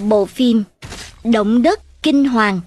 Bộ phim Động đất kinh hoàng.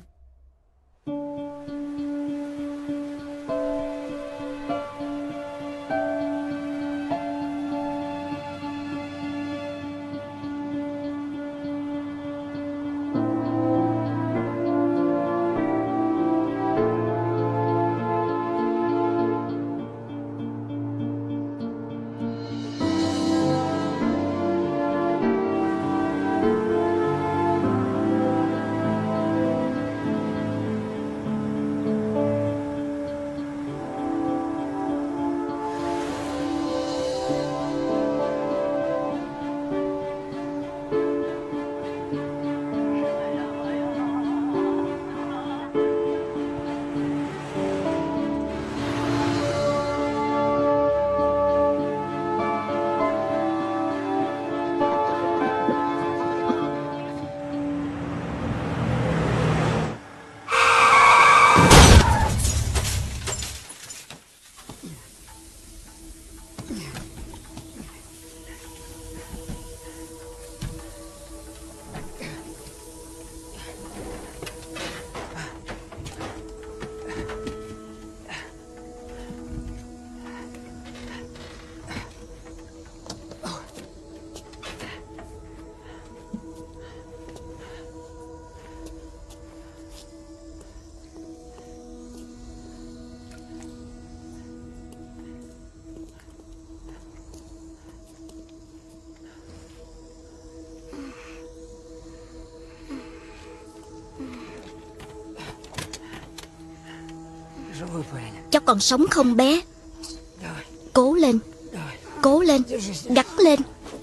Cháu còn sống không bé? Cố lên, cố lên, gắt lên.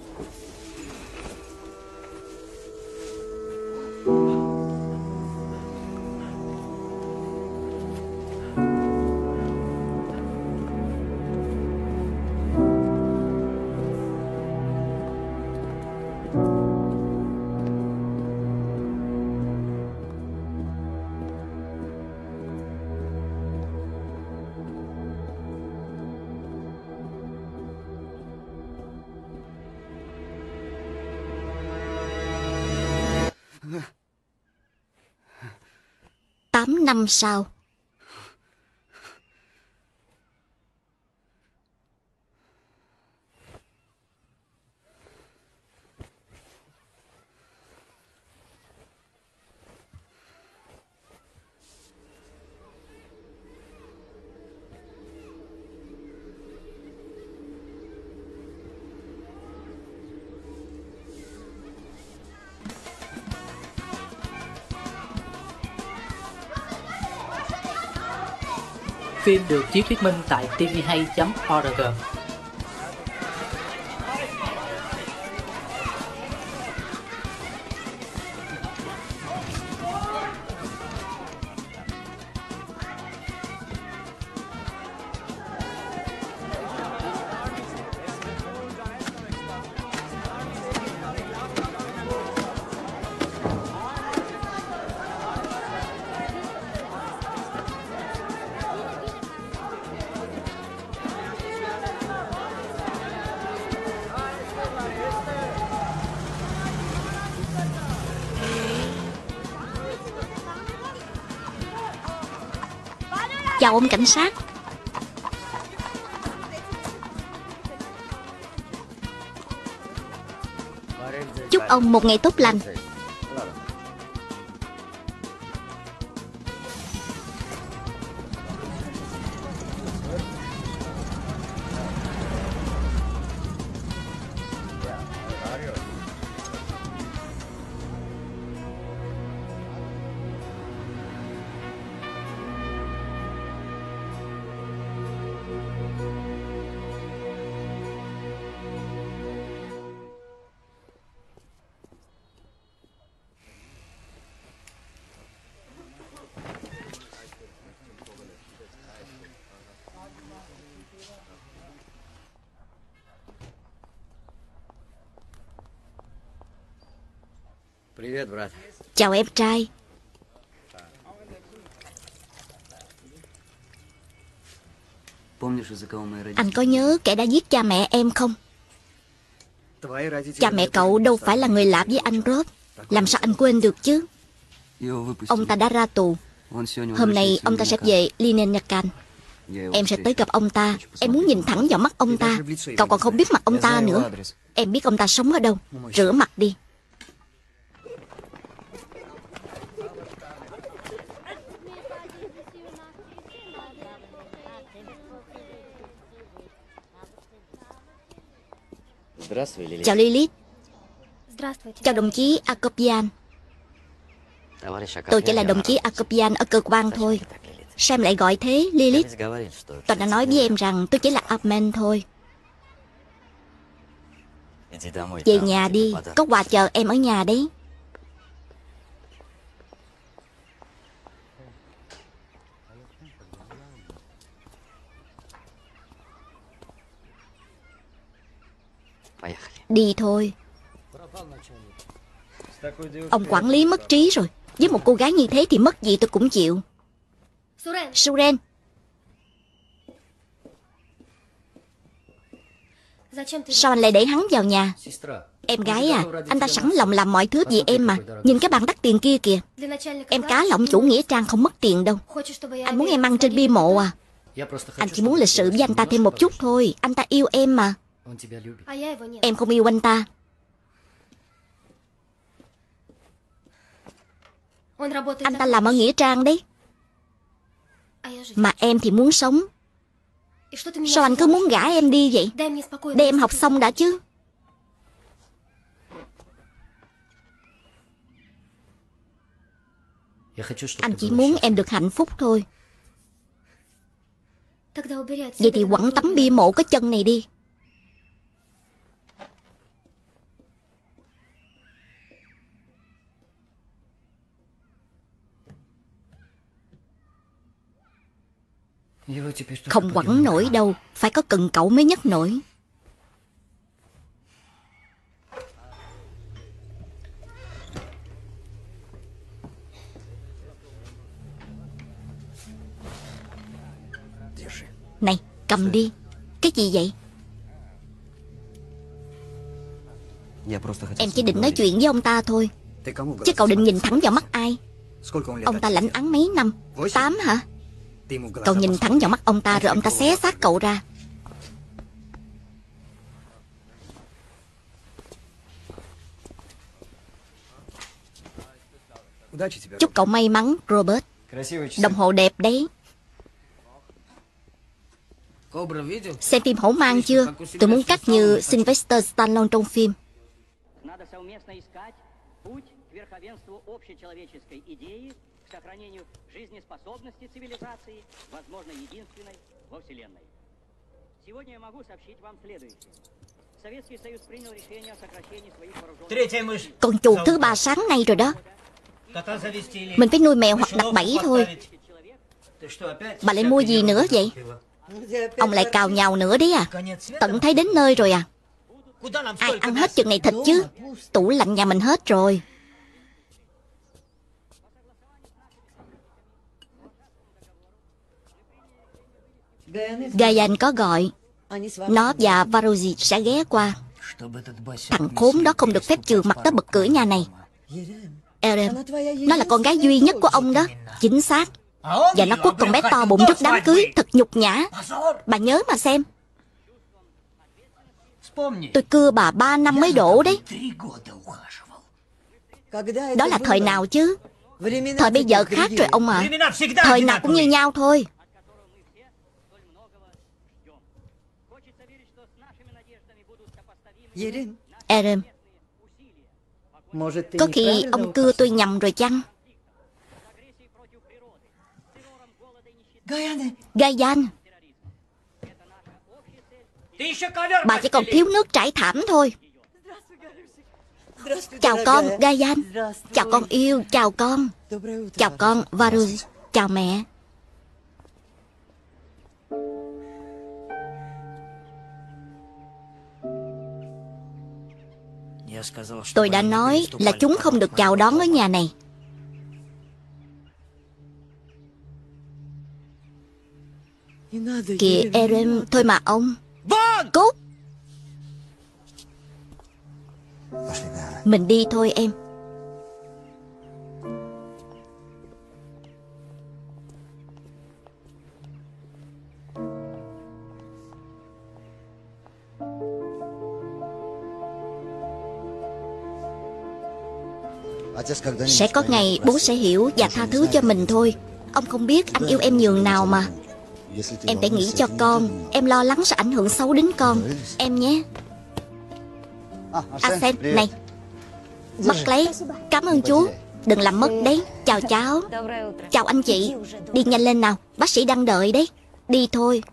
Tám năm sau. Phim được chiếu thuyết minh tại tvhay.org. Chào ông cảnh sát. Chúc ông một ngày tốt lành. Chào em trai. Anh có nhớ kẻ đã giết cha mẹ em không? Cha mẹ cậu đâu phải là người lạ với anh Rob. Làm sao anh quên được chứ? Ông ta đã ra tù. Hôm nay ông ta sẽ về Leningrad. Em sẽ tới gặp ông ta. Em muốn nhìn thẳng vào mắt ông ta. Cậu còn không biết mặt ông ta nữa. Em biết ông ta sống ở đâu. Rửa mặt đi. Chào Lilith. Chào đồng chí Akopian. Tôi chỉ là đồng chí Akopian ở cơ quan thôi. Sao em lại gọi thế, Lilith? Tôi đã nói với em rằng tôi chỉ là admin thôi. Về nhà đi, có quà chờ em ở nhà đấy. Đi thôi. Ông quản lý mất trí rồi. Với một cô gái như thế thì mất gì tôi cũng chịu. Suren. Sao anh lại để hắn vào nhà? Em gái à, anh ta sẵn lòng làm mọi thứ vì em mà. Nhìn cái bàn đắt tiền kia kìa. Em cá lỏng chủ nghĩa trang không mất tiền đâu. Anh muốn em ăn trên bia mộ à? Anh chỉ muốn lịch sự với anh ta thêm một chút thôi. Anh ta yêu em mà. Em không yêu anh ta. Anh ta làm ở nghĩa trang đấy. Mà em thì muốn sống. Sao anh cứ muốn gả em đi vậy? Để em học xong đã chứ. Anh chỉ muốn em được hạnh phúc thôi. Vậy thì quẳng tấm bia mộ có chân này đi. Không quẳng nổi đâu. Phải có cần cậu mới nhấc nổi. Này, cầm đi. Cái gì vậy? Em chỉ định nói chuyện với ông ta thôi. Chứ cậu định nhìn thẳng vào mắt ai? Ông ta lãnh án mấy năm? 8 hả? Cậu nhìn thẳng vào mắt ông ta rồi ông ta xé xác cậu ra. Chúc cậu may mắn, Robert. Đồng hồ đẹp đấy. Xem phim Hổ Mang chưa? Tôi muốn cắt như Sylvester Stallone trong phim. Con chuột thứ 3 sáng nay rồi đó. Mình phải nuôi mèo hoặc đặt bẫy thôi. Bà lại mua gì nữa vậy? Ông lại cào nhào nữa đấy à? Tận thấy đến nơi rồi à? Ai ăn hết chừng này thịt chứ? Tủ lạnh nhà mình hết rồi. Gayan có gọi. Nó và Varuji sẽ ghé qua. Thằng khốn đó không được phép trừ mặt tới bật cửa nhà này. Erem, nó là con gái duy nhất của ông đó. Chính xác. Và nó quất con bé to bụng trước đám cưới. Thật nhục nhã. Bà nhớ mà xem. Tôi cưa bà 3 năm mới đổ đấy. Đó là thời nào chứ? Thời bây giờ khác rồi ông ạ. Thời nào cũng như nhau thôi. Erem, có khi ông cưa tôi nhầm rồi chăng? Gayan, bà chỉ còn thiếu nước trải thảm thôi. Chào con, Gayan. Chào con yêu, chào con. Chào con, Varuji. Chào mẹ. Tôi đã nói là chúng không được chào đón ở nhà này. Kìa Erem, thôi mà ông. Cút. Mình đi thôi em. Sẽ có ngày bố sẽ hiểu và tha thứ cho mình thôi. Ông không biết anh yêu em nhường nào mà. Em phải nghĩ cho con. Em lo lắng sẽ ảnh hưởng xấu đến con. Em nhé. Asen, này. Mất lấy. Cảm ơn chú. Đừng làm mất đấy. Chào cháu. Chào anh chị. Đi nhanh lên nào. Bác sĩ đang đợi đấy. Đi thôi.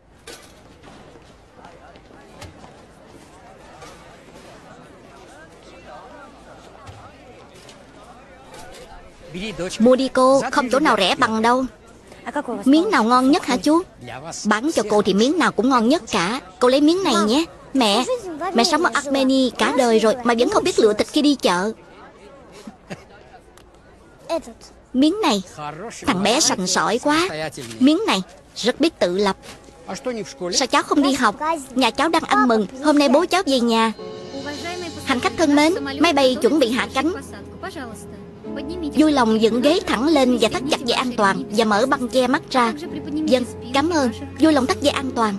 Mua đi cô. Không chỗ nào rẻ bằng đâu. Miếng nào ngon nhất hả chú? Bán cho cô thì miếng nào cũng ngon nhất cả. Cô lấy miếng này nhé. Mẹ sống ở Armenia cả đời rồi mà vẫn không biết lựa thịt khi đi chợ. Miếng này. Thằng bé sành sỏi quá. Miếng này. Rất biết tự lập. Sao cháu không đi học? Nhà cháu đang ăn mừng. Hôm nay bố cháu về nhà. Hành khách thân mến, máy bay chuẩn bị hạ cánh. Vui lòng dựng ghế thẳng lên và thắt chặt dây an toàn và mở băng che mắt ra. Vâng, cảm ơn. Vui lòng thắt dây an toàn.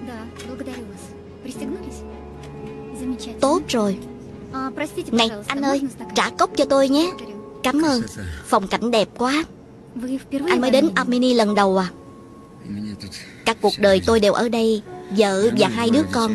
Tốt rồi. Này, anh ơi, trả cốc cho tôi nhé. Cảm ơn. Phong cảnh đẹp quá. Anh mới đến Armenia lần đầu à? Cả cuộc đời tôi đều ở đây. Vợ và 2 đứa con.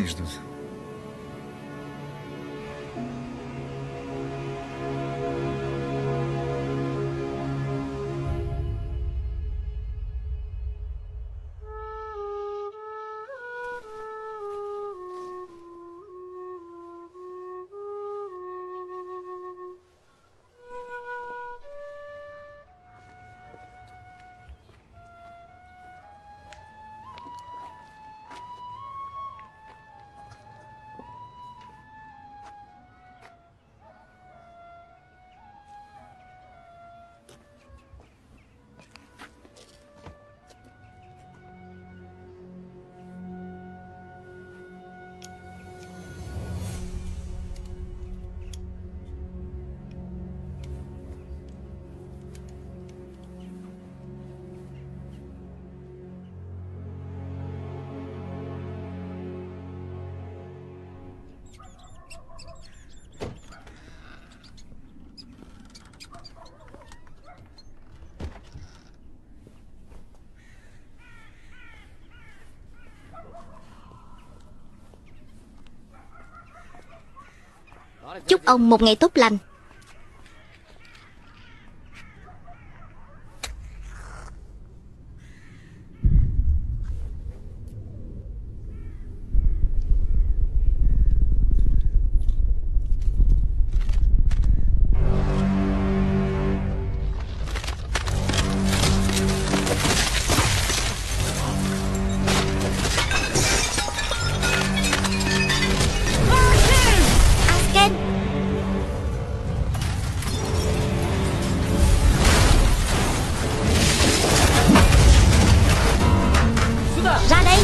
Chúc ông một ngày tốt lành. Ra đây.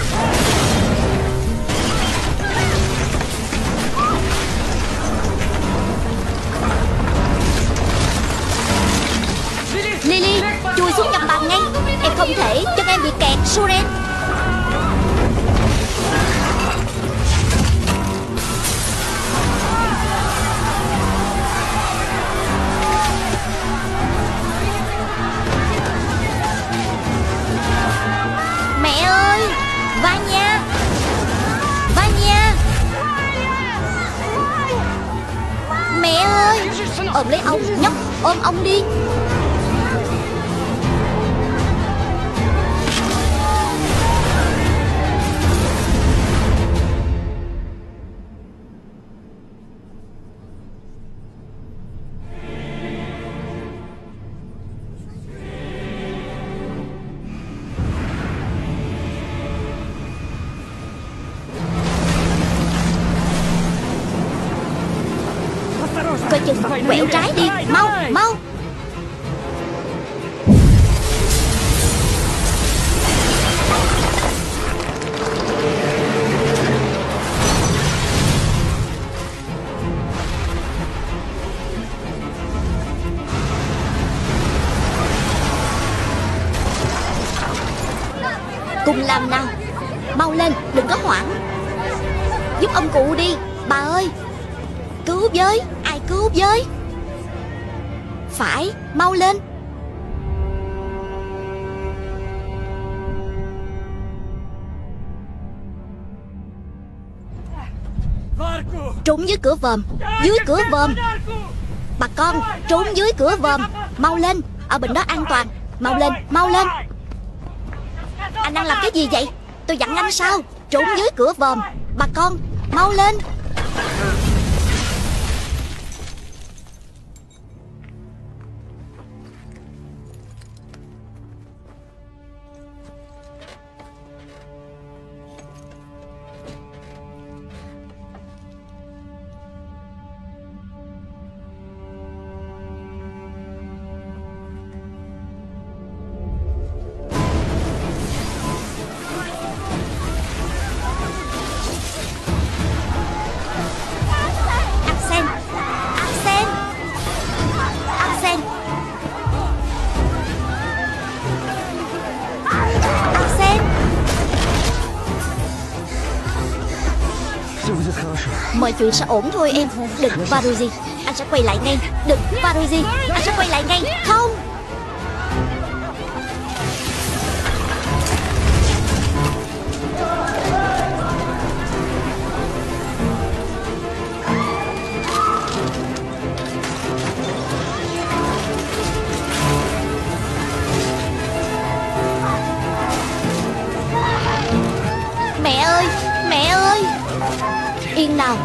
Lily, chui xuống gầm bàn ngay. Em không thể, chân em bị kẹt. Suren. Mẹ ơi, Vanya, Vanya. Mẹ ơi, ôm lấy ông, nhóc, ôm ông đi. Coi chừng, quẹo trái đi. Mau, mau. Cùng làm nào. Mau lên, đừng có hoảng. Giúp ông cụ đi. Bà ơi, cứu với. Ai cứu với? Phải, mau lên. Trốn dưới cửa vòm. Dưới cửa vòm. Bà con, trốn dưới cửa vòm. Mau lên, ở bên đó an toàn. Mau lên, mau lên. Anh đang làm cái gì vậy? Tôi dặn anh sao? Trốn dưới cửa vòm. Bà con, mau lên. Mọi chuyện sẽ ổn thôi em. Đừng Varuji, anh sẽ quay lại ngay. Đừng Varuji, anh sẽ quay lại ngay. Không. Mẹ ơi, mẹ ơi. Yên nào.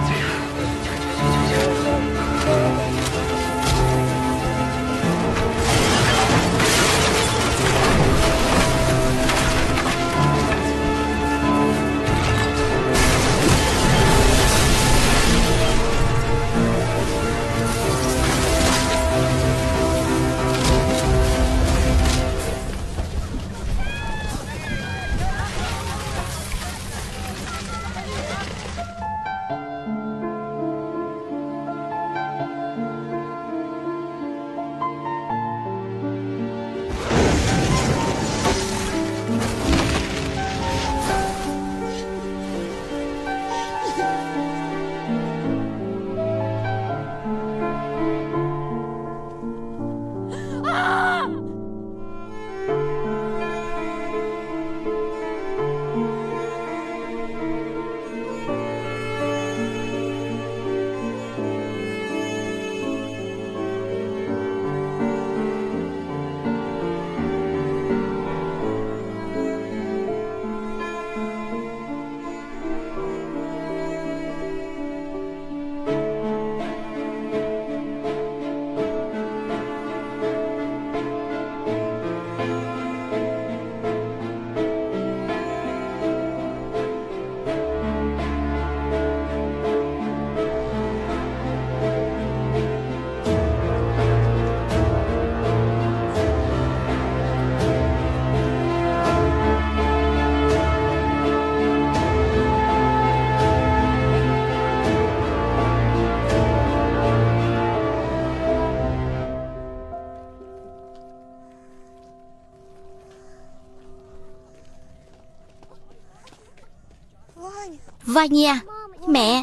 Vanya, mẹ.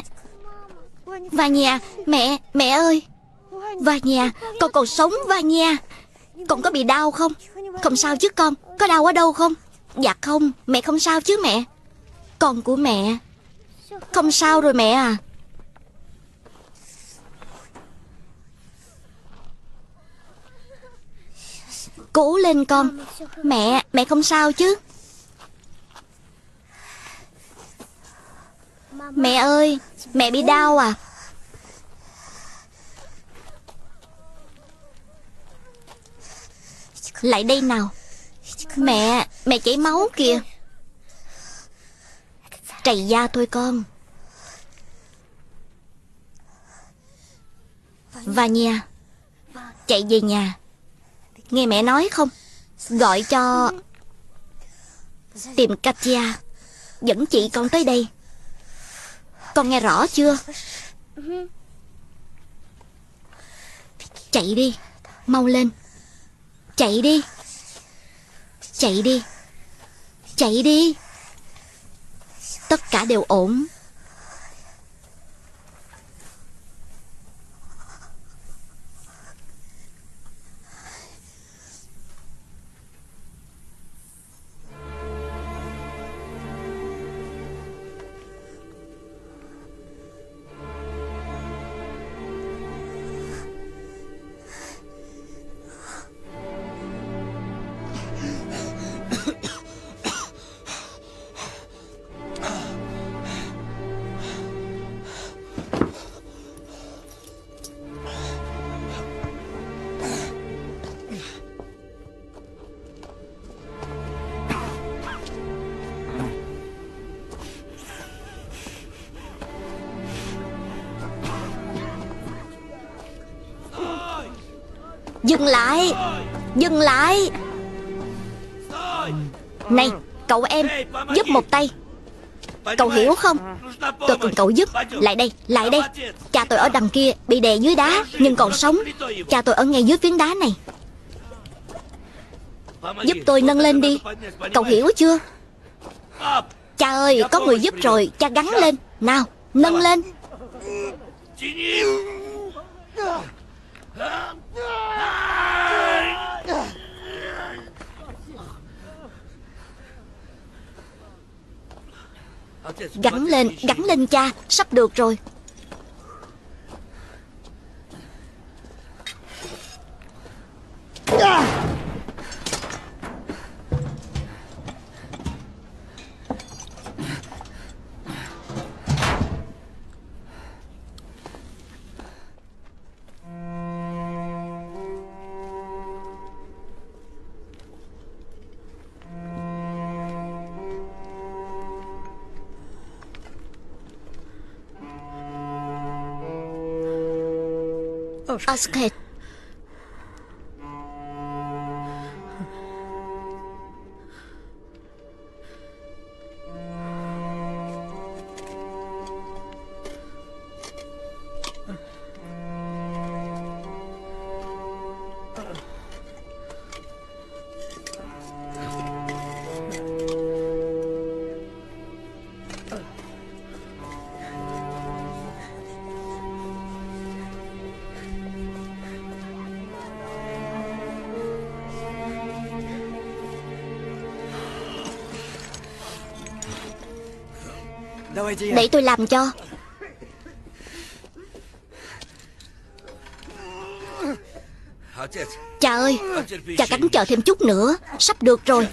Vanya, mẹ ơi. Vanya, con còn sống Vanya. Con có bị đau không? Không sao chứ con. Có đau ở đâu không? Dạ không, mẹ không sao chứ mẹ. Con của mẹ không sao rồi mẹ à. Cố lên con. Mẹ không sao chứ. Mẹ ơi, mẹ bị đau à? Lại đây nào. Mẹ chảy máu kìa. Trầy da thôi con. Vanya, chạy về nhà. Nghe mẹ nói không? Gọi cho tìm Katya dẫn chị con tới đây. Con nghe rõ chưa? Chạy đi. Mau lên. Chạy đi. Chạy đi. Chạy đi. Tất cả đều ổn. Dừng lại. Dừng lại. Này, cậu em, giúp một tay. Cậu hiểu không? Tôi cần cậu giúp. Lại đây, lại đây. Cha tôi ở đằng kia bị đè dưới đá nhưng còn sống. Cha tôi ở ngay dưới phiến đá này. Giúp tôi nâng lên đi. Cậu hiểu chưa? Cha ơi, có người giúp rồi. Cha gắng lên. Nào, nâng lên. Gắng lên cha. Sắp được rồi. Oscar. Để tôi làm cho. Cha ơi, cha gắng chờ thêm chút nữa. Sắp được rồi.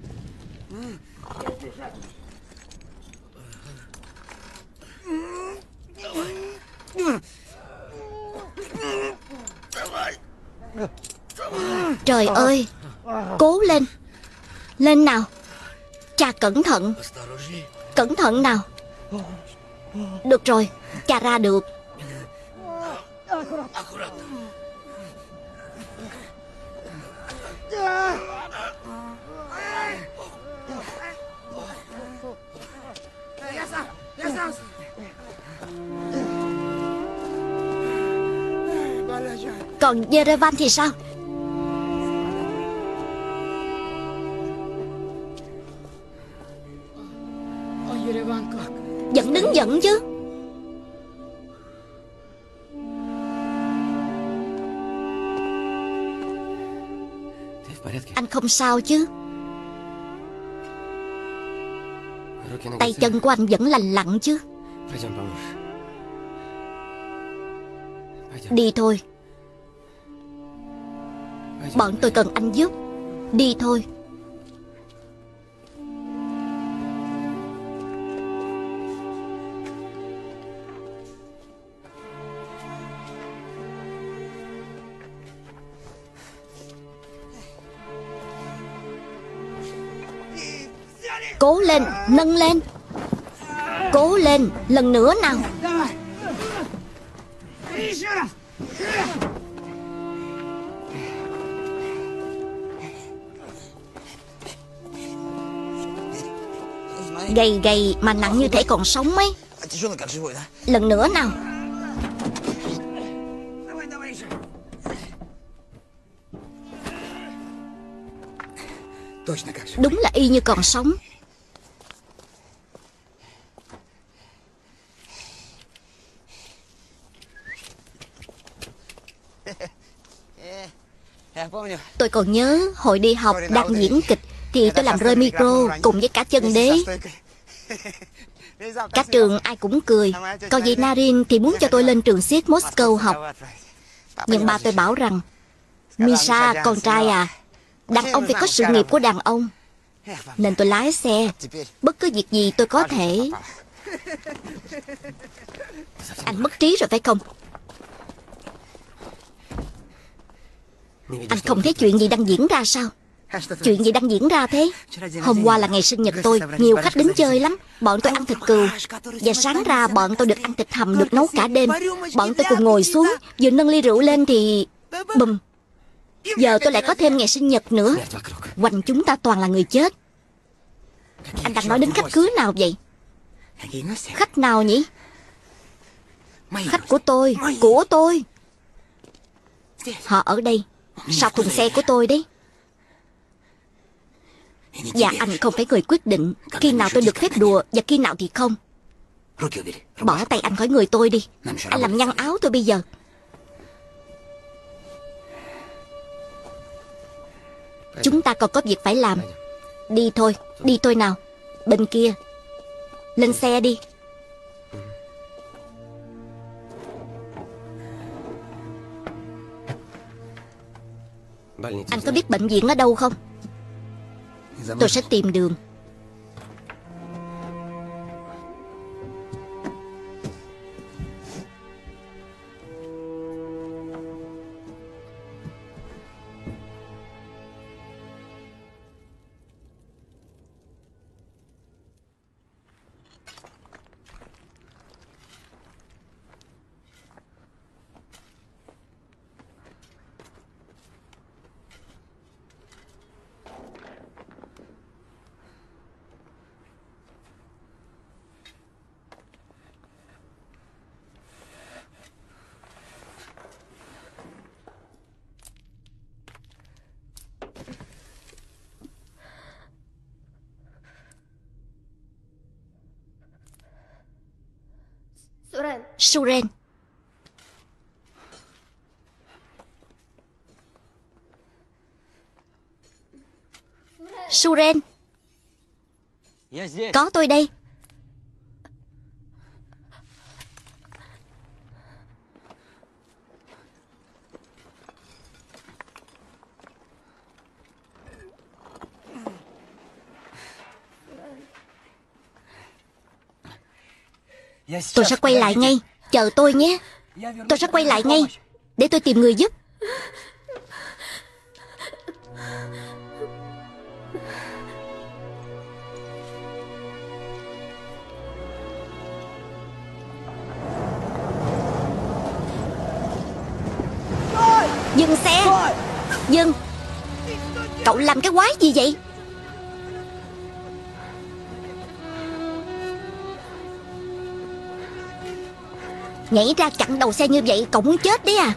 Trời ơi, cố lên. Lên nào. Cha cẩn thận. Cẩn thận nào. Được rồi, cha ra được. Còn Yerevan thì sao? Vẫn đứng giận chứ. Anh không sao chứ? Tay chân của anh vẫn lành lặn chứ? Đi thôi. Bọn tôi cần anh giúp. Đi thôi. Cố lên, nâng lên. Cố lên, lần nữa nào. Gầy gầy mà nặng như thể còn sống ấy. Lần nữa nào. Đúng là y như còn sống. Tôi còn nhớ hồi đi học đang diễn kịch thì tôi làm rơi micro cùng với cả chân đế. Cả trường ai cũng cười. Còn vị Narin thì muốn cho tôi lên trường xiếc Moscow học. Nhưng ba tôi bảo rằng Misha, con trai à, đàn ông phải có sự nghiệp của đàn ông. Nên tôi lái xe. Bất cứ việc gì tôi có thể. Anh mất trí rồi phải không? Anh không thấy chuyện gì đang diễn ra sao? Chuyện gì đang diễn ra thế? Hôm qua là ngày sinh nhật tôi, nhiều khách đến chơi lắm. Bọn tôi ăn thịt cừu. Và sáng ra bọn tôi được ăn thịt hầm được nấu cả đêm. Bọn tôi cùng ngồi xuống, vừa nâng ly rượu lên thì bùm. Giờ tôi lại có thêm ngày sinh nhật nữa. Quanh chúng ta toàn là người chết. Anh đang nói đến khách cưới nào vậy? Khách nào nhỉ? Khách của tôi. Của tôi. Họ ở đây. Sau thùng xe của tôi đấy. Và anh không phải người quyết định khi nào tôi được phép đùa và khi nào thì không. Bỏ tay anh khỏi người tôi đi. Anh làm nhăn áo tôi bây giờ. Chúng ta còn có việc phải làm. Đi thôi. Đi thôi nào. Bên kia. Lên xe đi. Anh có biết bệnh viện ở đâu không? Tôi sẽ tìm đường. Suren. Suren. Có tôi đây. Tôi sẽ quay lại ngay. Chờ tôi nhé. Tôi sẽ quay lại ngay. Để tôi tìm người giúp. Dừng xe. Dừng. Cậu làm cái quái gì vậy? Nhảy ra chặn đầu xe như vậy cậu muốn chết đấy à?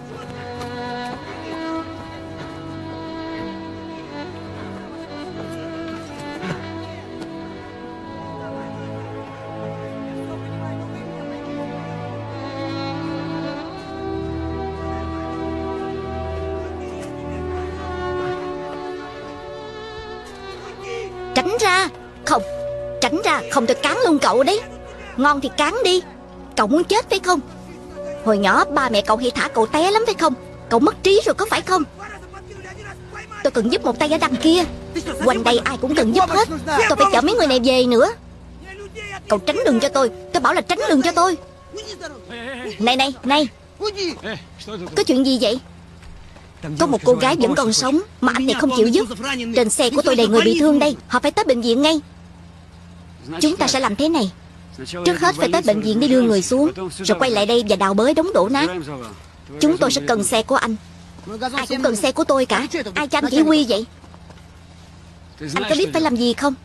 Tránh ra. Không. Tránh ra. Không tôi cán luôn cậu đấy. Ngon thì cán đi. Cậu muốn chết phải không? Hồi nhỏ ba mẹ cậu hay thả cậu té lắm phải không? Cậu mất trí rồi có phải không? Tôi cần giúp một tay ở đằng kia. Quanh đây ai cũng cần giúp hết. Tôi phải chở mấy người này về nữa. Cậu tránh đường cho tôi. Tôi bảo là tránh đường cho tôi. Này này này. Có chuyện gì vậy? Có một cô gái vẫn còn sống mà anh này không chịu giúp. Trên xe của tôi đầy người bị thương đây. Họ phải tới bệnh viện ngay. Chúng ta sẽ làm thế này. Trước hết phải tới bệnh viện để đưa người xuống, rồi quay lại đây và đào bới đống đổ nát. Chúng tôi sẽ cần xe của anh. Ai cũng cần xe của tôi cả. Ai cho anh chỉ huy vậy? Anh có biết phải làm gì không?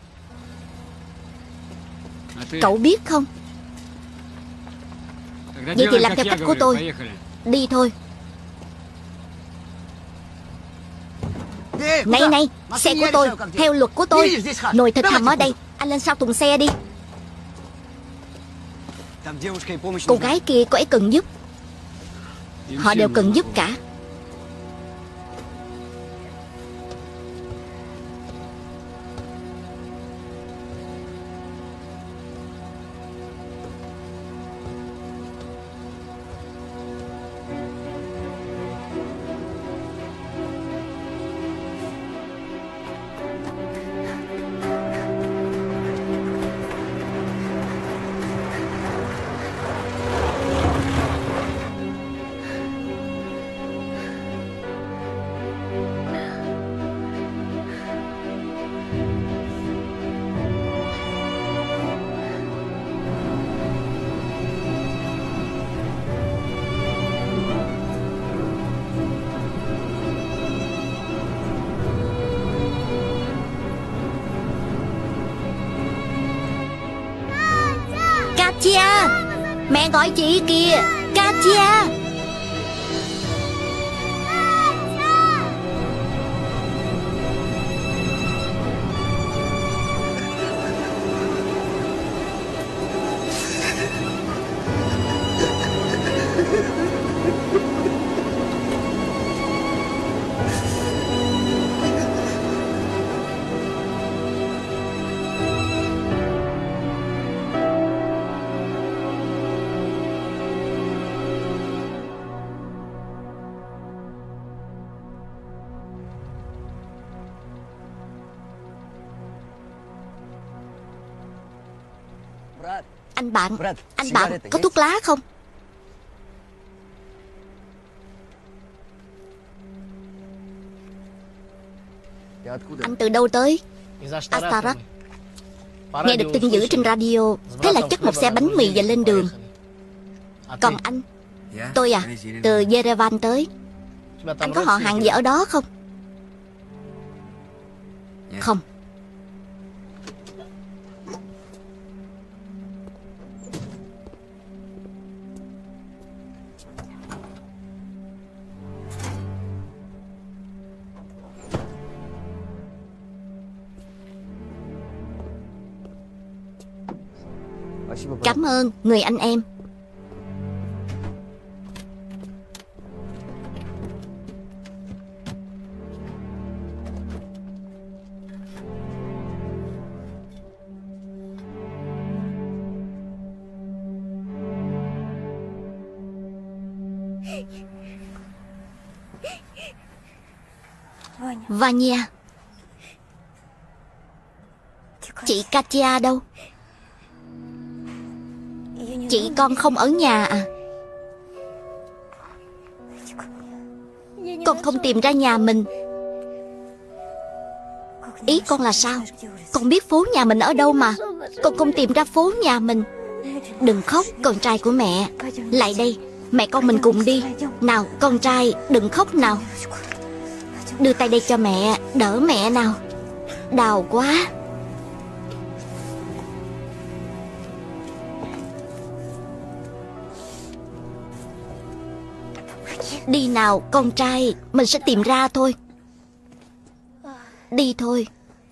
Cậu biết không? Vậy thì làm theo cách của tôi. Đi thôi. Này này, xe của tôi. Theo luật của tôi. Nồi thịt hầm ở đây. Anh lên sau thùng xe đi. Cô gái kia có ấy cần giúp. Họ đều cần giúp cả. Katya, mẹ gọi chị kìa. Katya. Anh bạn có thuốc lá không? Anh từ đâu tới? Astarak. Nghe được tin dữ trên radio, thế là chất một xe bánh mì và lên đường. Còn anh? Tôi từ Yerevan tới. Anh có họ hàng gì ở đó không? Không. Cảm ơn người anh em. Vanya. Chị Katya đâu? Chị con không ở nhà à? Con không tìm ra nhà mình. Ý con là sao? Con biết phố nhà mình ở đâu mà. Con không tìm ra phố nhà mình. Đừng khóc con trai của mẹ. Lại đây, mẹ con mình cùng đi. Nào con trai, đừng khóc nào. Đưa tay đây cho mẹ, đỡ mẹ nào. Đau quá. Đi nào con trai, mình sẽ tìm ra thôi. Đi thôi.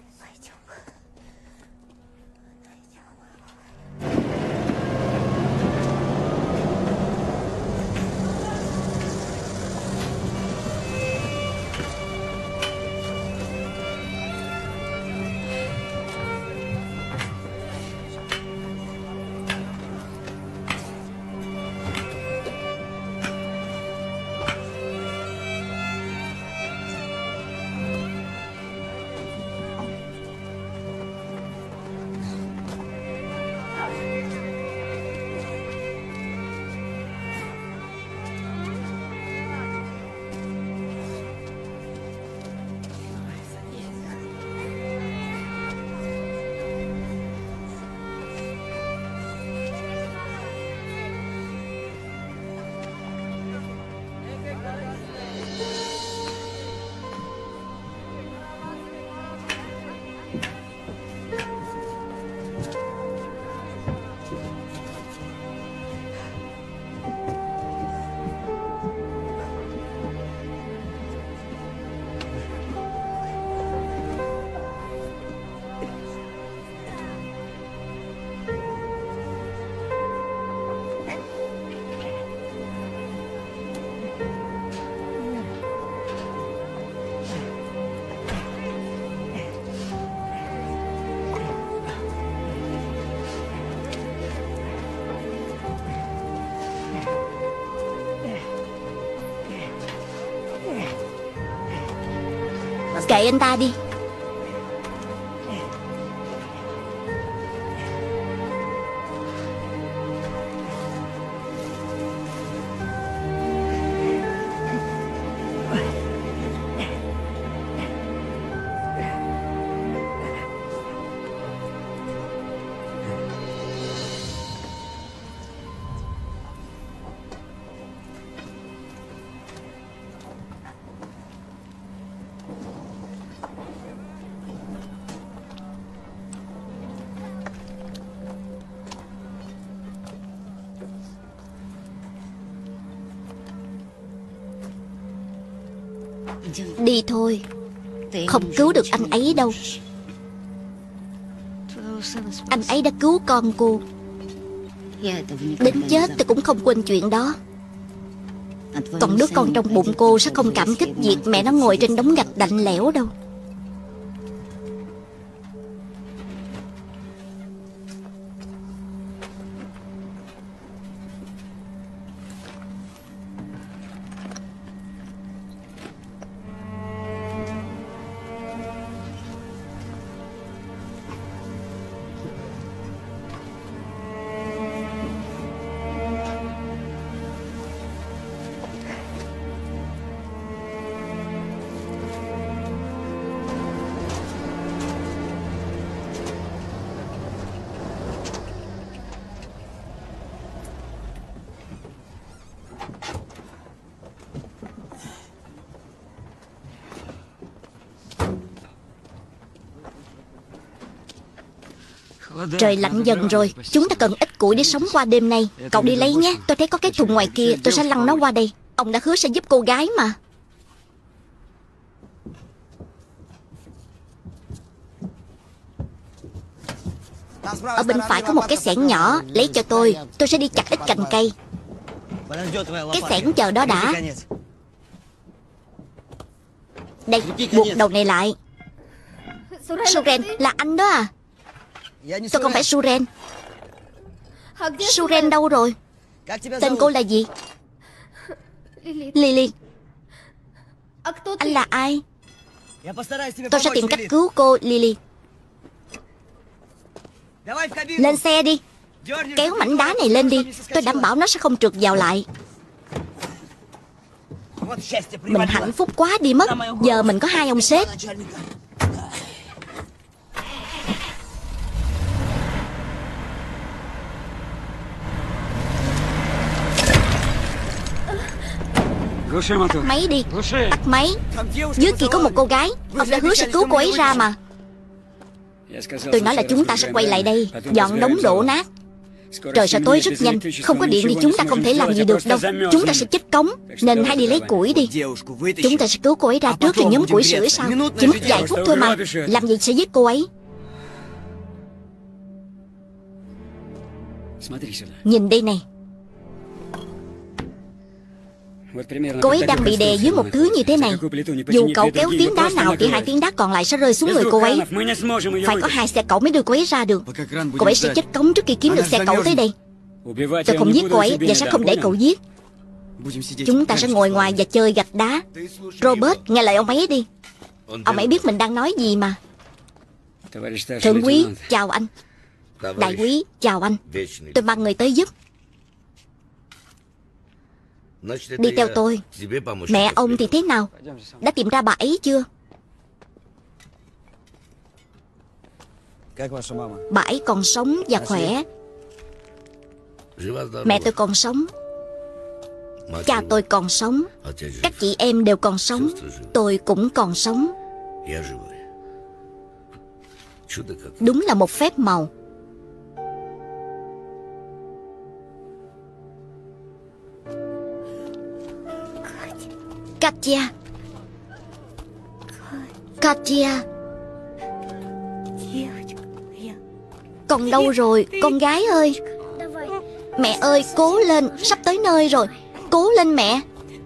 Kệ anh ta đi. Đi thôi. Không cứu được anh ấy đâu. Anh ấy đã cứu con cô. Đến chết tôi cũng không quên chuyện đó. Còn đứa con trong bụng cô sẽ không cảm kích việc mẹ nó ngồi trên đống gạch lạnh lẽo đâu. Trời lạnh dần rồi. Chúng ta cần ít củi để sống qua đêm nay. Cậu đi lấy nhé. Tôi thấy có cái thùng ngoài kia. Tôi sẽ lăn nó qua đây. Ông đã hứa sẽ giúp cô gái mà. Ở bên phải có một cái xẻng nhỏ. Lấy cho tôi sẽ đi chặt ít cành cây. Cái xẻng chờ đó đã. Đây, buộc đầu này lại. Suren, là anh đó à? Tôi không phải Suren. Suren đâu rồi? Tên cô là gì? Lily. Anh là ai? Tôi sẽ tìm cách cứu cô, Lily. Lên xe đi. Kéo mảnh đá này lên đi. Tôi đảm bảo nó sẽ không trượt vào lại. Mình hạnh phúc quá đi mất. Giờ mình có hai ông sếp. Máy đi. Tắt máy. Dưới kia có một cô gái. Ông đã hứa sẽ cứu cô ấy ra mà. Tôi nói là chúng ta sẽ quay lại đây, dọn đống đổ nát. Trời sẽ tối rất nhanh. Không có điện thì chúng ta không thể làm gì được đâu. Chúng ta sẽ chích cống. Nên hãy đi lấy củi đi. Chúng ta sẽ cứu cô ấy ra trước rồi nhóm củi sưởi sau. Chỉ mất vài phút thôi mà. Làm gì sẽ giết cô ấy. Nhìn đây này. Cô ấy đang bị đè dưới một thứ như thế này. Dù cậu kéo phiến đá nào thì hai phiến đá còn lại sẽ rơi xuống người cô ấy. Phải có hai xe cẩu mới đưa cô ấy ra được. Cô ấy sẽ chết cống trước khi kiếm được xe cẩu tới đây. Tôi không giết cô ấy và sẽ không để cậu giết. Chúng ta sẽ ngồi ngoài và chơi gạch đá. Robert, nghe lời ông ấy đi. Ông ấy biết mình đang nói gì mà. Thượng quý, chào anh. Đại quý, chào anh. Tôi mang người tới giúp. Đi theo tôi. Mẹ ông thì thế nào? Đã tìm ra bà ấy chưa? Bà ấy còn sống và khỏe. Mẹ tôi còn sống. Cha tôi còn sống. Các chị em đều còn sống. Tôi cũng còn sống. Đúng là một phép màu. Katya. Katya. Con đâu rồi, con gái ơi? Mẹ ơi, cố lên, sắp tới nơi rồi. Cố lên mẹ.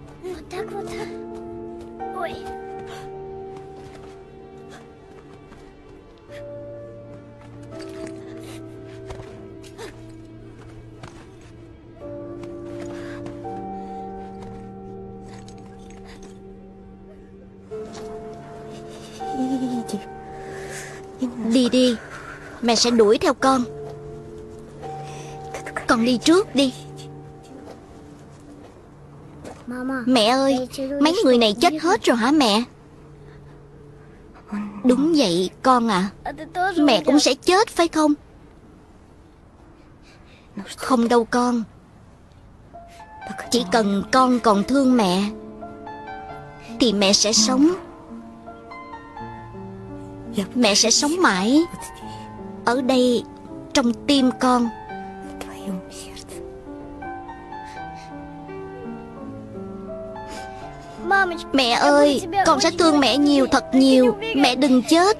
Đi đi. Mẹ sẽ đuổi theo con. Con đi trước đi. Mẹ ơi, mấy người này chết hết rồi hả mẹ? Đúng vậy con à. Mẹ cũng sẽ chết phải không? Không đâu con. Chỉ cần con còn thương mẹ thì mẹ sẽ sống. Mẹ sẽ sống mãi ở đây trong tim con. Mẹ ơi, con sẽ thương mẹ nhiều thật nhiều. Mẹ đừng chết.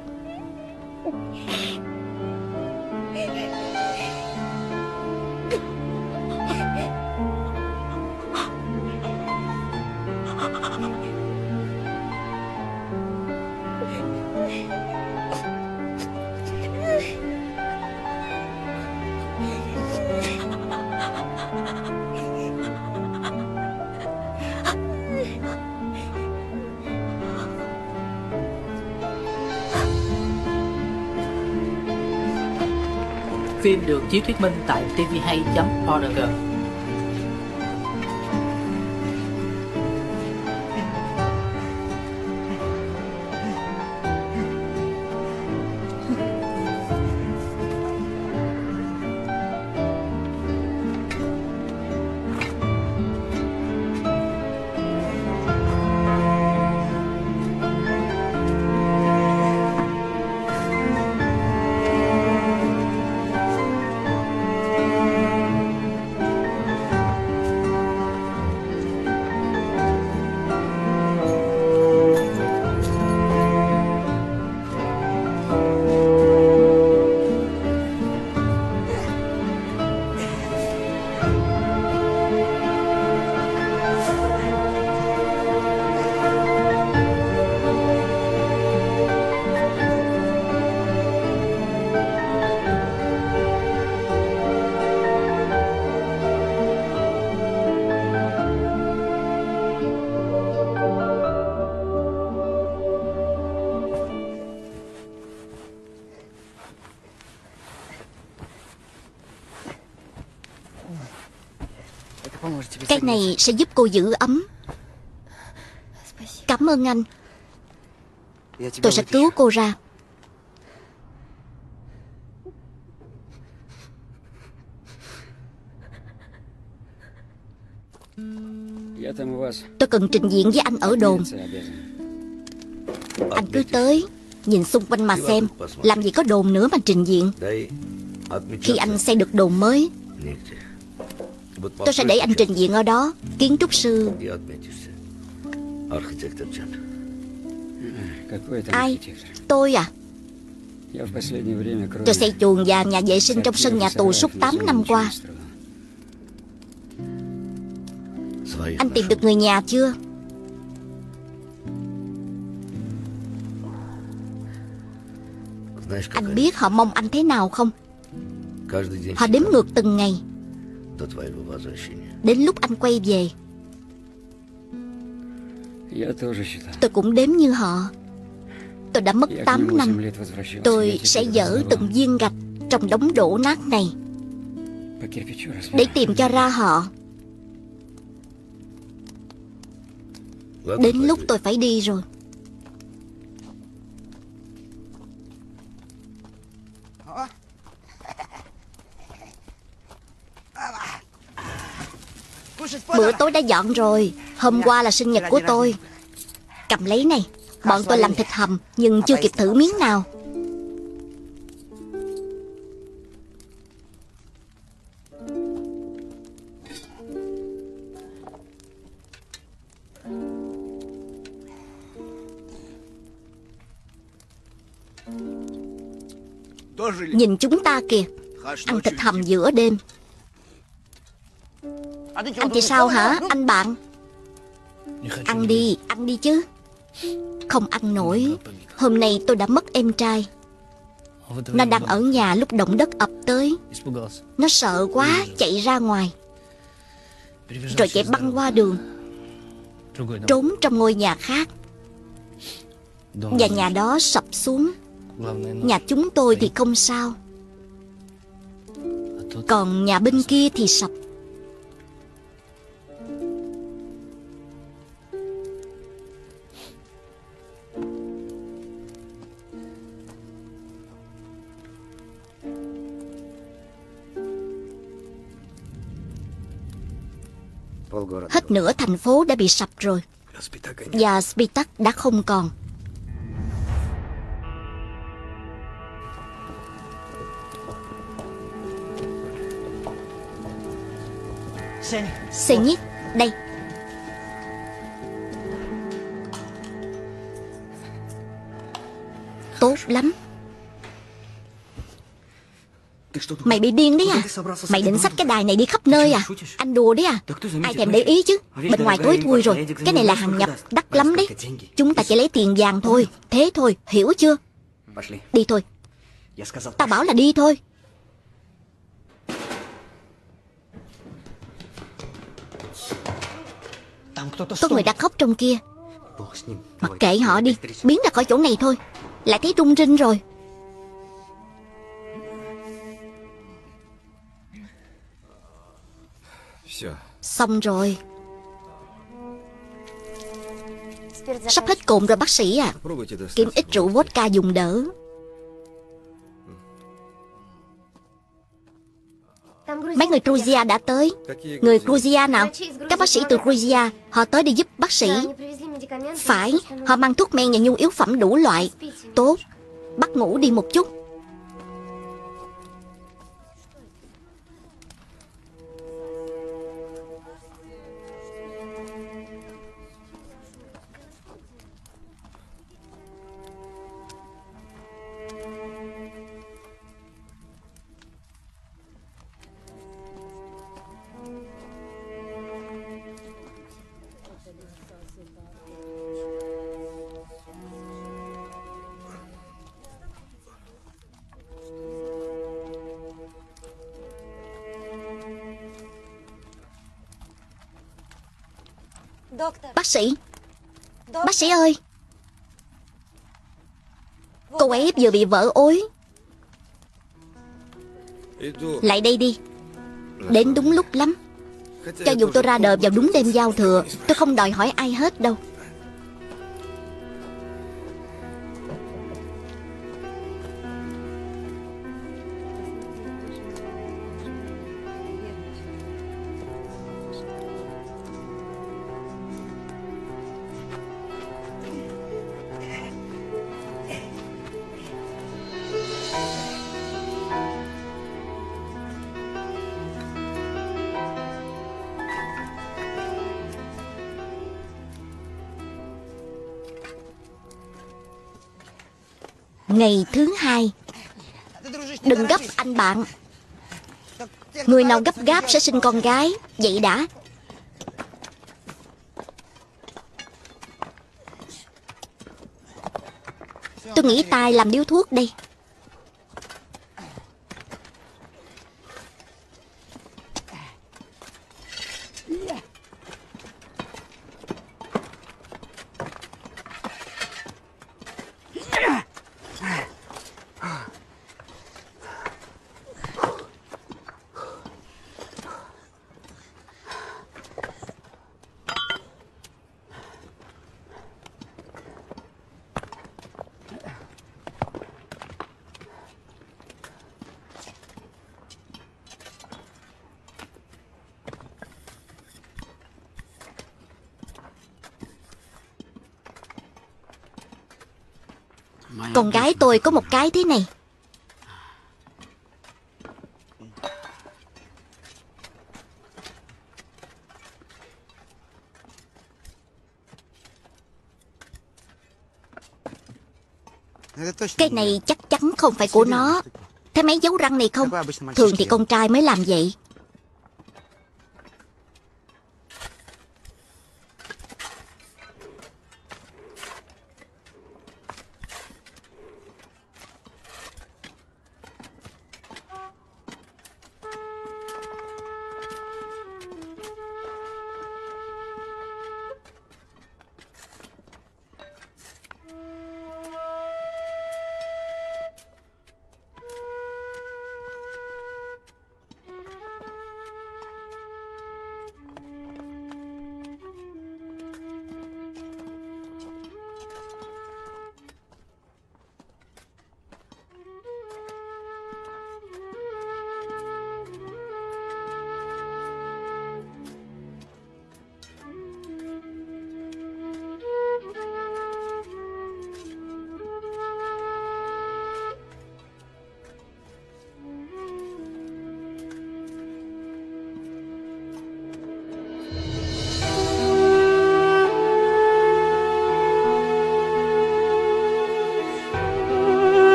Phim được chiếu thuyết minh tại tvhay.org. Cái này sẽ giúp cô giữ ấm. Cảm ơn anh. Tôi sẽ cứu cô ra. Tôi cần trình diện với anh ở đồn. Anh cứ tới, nhìn xung quanh mà xem. Làm gì có đồn nữa mà trình diện. Khi anh xây được đồn mới, tôi sẽ để anh trình diện ở đó. Kiến trúc sư. Ai? Tôi à? Tôi xây chuồng và nhà vệ sinh trong sân nhà tù suốt 8 năm qua. Anh tìm được người nhà chưa? Anh biết họ mong anh thế nào không? Họ đếm ngược từng ngày đến lúc anh quay về. Tôi cũng đếm như họ. Tôi đã mất 8 năm. Tôi sẽ dỡ từng viên gạch trong đống đổ nát này để tìm cho ra họ. Đến lúc tôi phải đi rồi. Bữa tối đã dọn rồi. Hôm qua là sinh nhật của tôi. Cầm lấy này. Bọn tôi làm thịt hầm nhưng chưa kịp thử miếng nào. Nhìn chúng ta kìa, ăn thịt hầm giữa đêm. Anh thì sao hả, anh bạn? Ăn đi chứ. Không ăn nổi. Hôm nay tôi đã mất em trai. Nó đang ở nhà lúc động đất ập tới. Nó sợ quá, chạy ra ngoài, rồi chạy băng qua đường, trốn trong ngôi nhà khác. Và nhà đó sập xuống. Nhà chúng tôi thì không sao, còn nhà bên kia thì sập. Hết nửa thành phố đã bị sập rồi. Và Spitak đã không còn. Senit, đây. Tốt lắm. Mày bị điên đấy à? Mày định xách cái đài này đi khắp nơi à? Anh đùa đấy à? Ai thèm để ý chứ. Bên ngoài tối thui rồi. Cái này là hàng nhập, đắt lắm đấy. Chúng ta chỉ lấy tiền vàng thôi. Thế thôi, hiểu chưa? Đi thôi. Tao bảo là đi thôi. Có người đang khóc trong kia. Mặc kệ họ đi. Biến ra khỏi chỗ này thôi. Lại thấy rung rinh rồi. Xong rồi. Sắp hết cồn rồi bác sĩ à. Kiếm ít rượu vodka dùng đỡ. Mấy người Georgia đã tới. Người Georgia nào? Các bác sĩ từ Georgia. Họ tới để giúp bác sĩ. Phải, họ mang thuốc men và nhu yếu phẩm đủ loại. Tốt. Bắt ngủ đi một chút. Bác sĩ. Bác sĩ ơi. Cô ấy vừa bị vỡ ối. Lại đây đi. Đến đúng lúc lắm. Cho dù tôi ra đời vào đúng đêm giao thừa, tôi không đòi hỏi ai hết đâu. Ngày thứ hai. Đừng gấp anh bạn. Người nào gấp gáp sẽ sinh con gái. Vậy đã. Tôi nghĩ tai làm điếu thuốc đây. Con gái tôi có một cái thế này. Cái này chắc chắn không phải của nó. Thấy mấy dấu răng này không? Thường thì con trai mới làm vậy.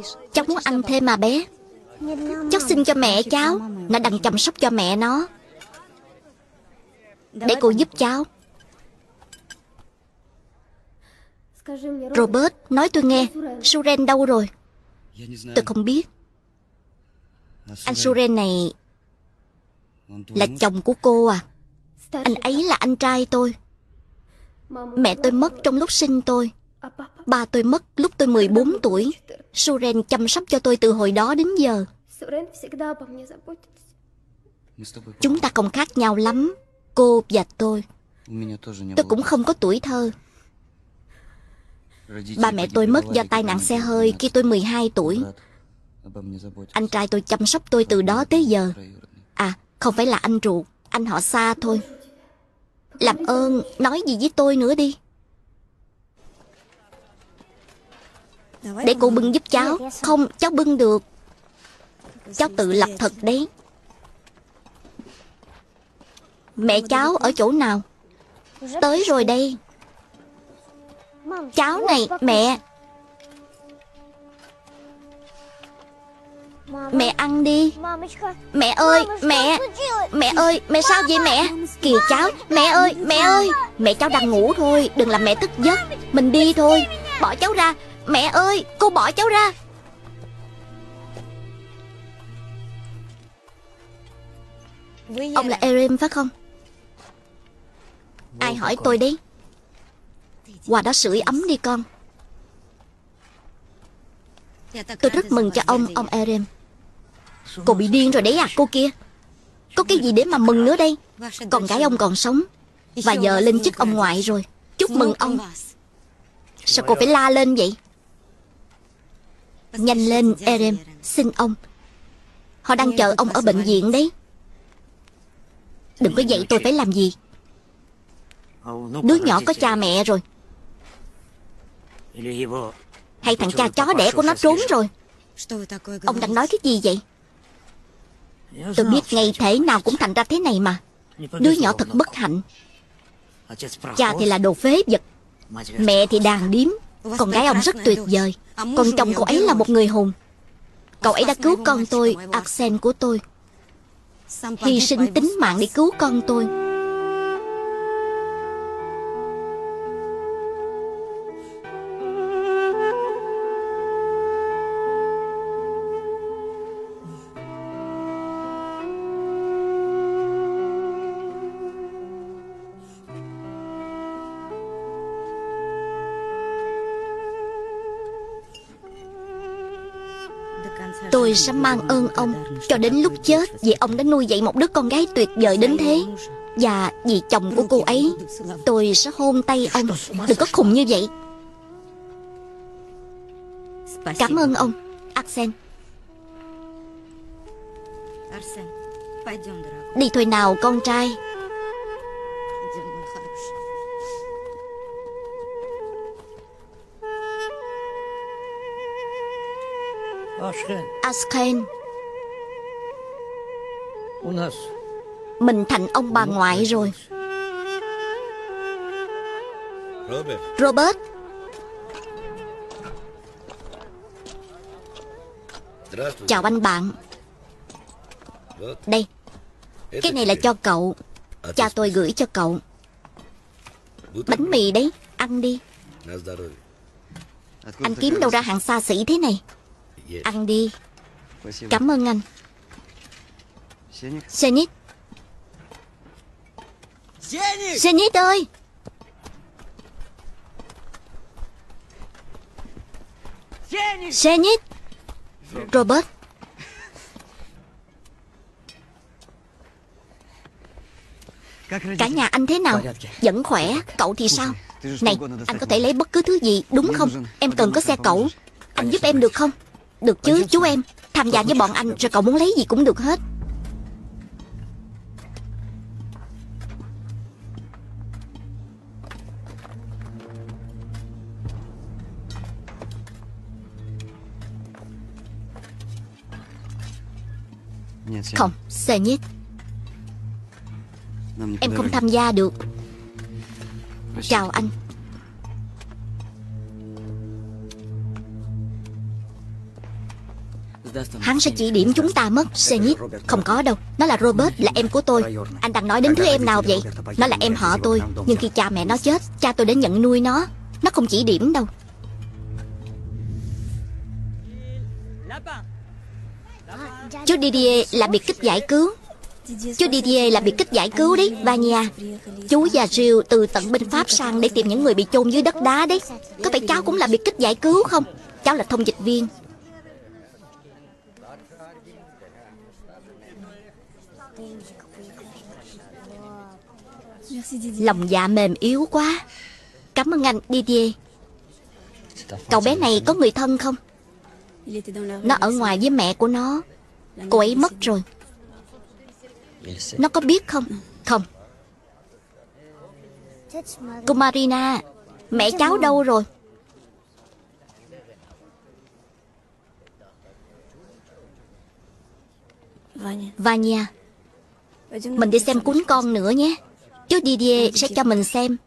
Cháu muốn ăn thêm mà bé. Cháu xin cho mẹ cháu. Nó đang chăm sóc cho mẹ nó. Để cô giúp cháu. Robert, nói tôi nghe, Suren đâu rồi? Tôi không biết. Anh Suren này là chồng của cô à? Anh ấy là anh trai tôi. Mẹ tôi mất trong lúc sinh tôi. Ba tôi mất lúc tôi 14 tuổi. Suren chăm sóc cho tôi từ hồi đó đến giờ. Chúng ta không khác nhau lắm, cô và tôi. Tôi cũng không có tuổi thơ. Ba mẹ tôi mất do tai nạn xe hơi khi tôi 12 tuổi. Anh trai tôi chăm sóc tôi từ đó tới giờ. À, không phải là anh ruột, anh họ xa thôi. Làm ơn, nói gì với tôi nữa đi. Để cô bưng giúp cháu. Không, cháu bưng được. Cháu tự lập thật đấy. Mẹ cháu ở chỗ nào? Tới rồi đây. Cháu này, mẹ. Mẹ ăn đi. Mẹ ơi, mẹ. Mẹ ơi, mẹ sao vậy mẹ? Kìa cháu, mẹ ơi, mẹ ơi. Mẹ cháu đang ngủ thôi, đừng làm mẹ thức giấc. Mình đi thôi, bỏ cháu ra. Mẹ ơi, cô bỏ cháu ra. Ông là Erem phải không? Ai hỏi tôi đấy? Qua đó sưởi ấm đi con. Tôi rất mừng cho ông Erem. Cô bị điên rồi đấy à cô kia. Có cái gì để mà mừng nữa đây? Con gái ông còn sống, và giờ lên chức ông ngoại rồi. Chúc mừng ông. Sao cô phải la lên vậy? Nhanh lên Erem, xin ông. Họ đang chờ ông ở bệnh viện đấy. Đừng có dạy tôi phải làm gì. Đứa nhỏ có cha mẹ rồi. Hay thằng cha chó đẻ của nó trốn rồi. Ông đang nói cái gì vậy? Tôi biết ngay thể nào cũng thành ra thế này mà. Đứa nhỏ thật bất hạnh. Cha thì là đồ phế vật, mẹ thì đàn điếm. Con gái ông rất tuyệt vời. Còn chồng cậu ấy là một người hùng. Cậu ấy đã cứu con tôi, Arsen của tôi. Hy sinh tính mạng để cứu con tôi. Tôi sẽ mang ơn ông cho đến lúc chết, vì ông đã nuôi dạy một đứa con gái tuyệt vời đến thế. Và vì chồng của cô ấy, tôi sẽ hôn tay ông. Đừng có khùng như vậy. Cảm ơn ông, Arsen. Đi thôi nào con trai. Arsen, mình thành ông bà ngoại rồi. Robert. Chào anh bạn. Đây, cái này là cho cậu. Cha tôi gửi cho cậu. Bánh mì đấy, ăn đi. Anh kiếm đâu ra hàng xa xỉ thế này. Ăn đi. Cảm ơn anh. Senit. Senit ơi. Senit. Robert. Cả nhà anh thế nào? Vẫn khỏe. Cậu thì sao? Này, anh có thể lấy bất cứ thứ gì, đúng không? Em cần có xe cẩu. Anh giúp em được không? Được chứ, chú em. Tham gia với bọn anh, rồi cậu muốn lấy gì cũng được hết. Không, Senit. Em không tham gia được. Chào anh. Hắn sẽ chỉ điểm chúng ta mất, Senit. Không có đâu, nó là Robert, là em của tôi. Anh đang nói đến thứ em nào vậy? Nó là em họ tôi, nhưng khi cha mẹ nó chết, cha tôi đã nhận nuôi nó. Nó không chỉ điểm đâu. Chú Didier là biệt kích giải cứu. Chú Didier là biệt kích giải cứu đấy, Vanya. Chú và Jill từ tận bên Pháp sang để tìm những người bị chôn dưới đất đá đấy. Có phải cháu cũng là biệt kích giải cứu không? Cháu là thông dịch viên. Lòng dạ mềm yếu quá. Cảm ơn anh, Didier. Cậu bé này có người thân không? Nó ở ngoài với mẹ của nó. Cô ấy mất rồi. Nó có biết không? Không. Cô Marina, mẹ cháu đâu rồi? Vanya, mình đi xem cún con nữa nhé. Chú Didier sẽ cho mình xem.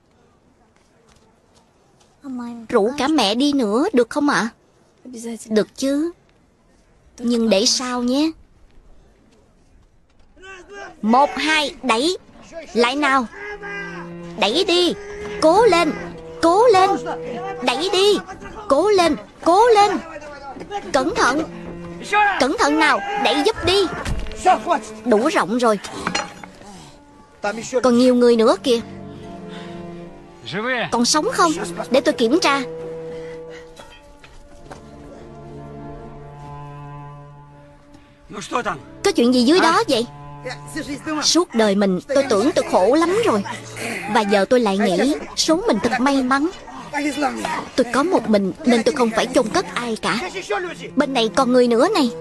Rủ cả mẹ đi nữa, được không ạ? Được chứ. Nhưng để sau nhé. 1, 2, đẩy. Lại nào. Đẩy đi. Cố lên. Cố lên. Đẩy đi. Cố lên. Cố lên. Cẩn thận. Cẩn thận nào. Đẩy giúp đi. Đủ rộng rồi. Còn nhiều người nữa kìa. Còn sống không? Để tôi kiểm tra. Có chuyện gì dưới đó vậy? Suốt đời mình tôi tưởng tôi khổ lắm rồi. Và giờ tôi lại nghĩ số mình thật may mắn. Tôi có một mình nên tôi không phải chôn cất ai cả. Bên này còn người nữa này.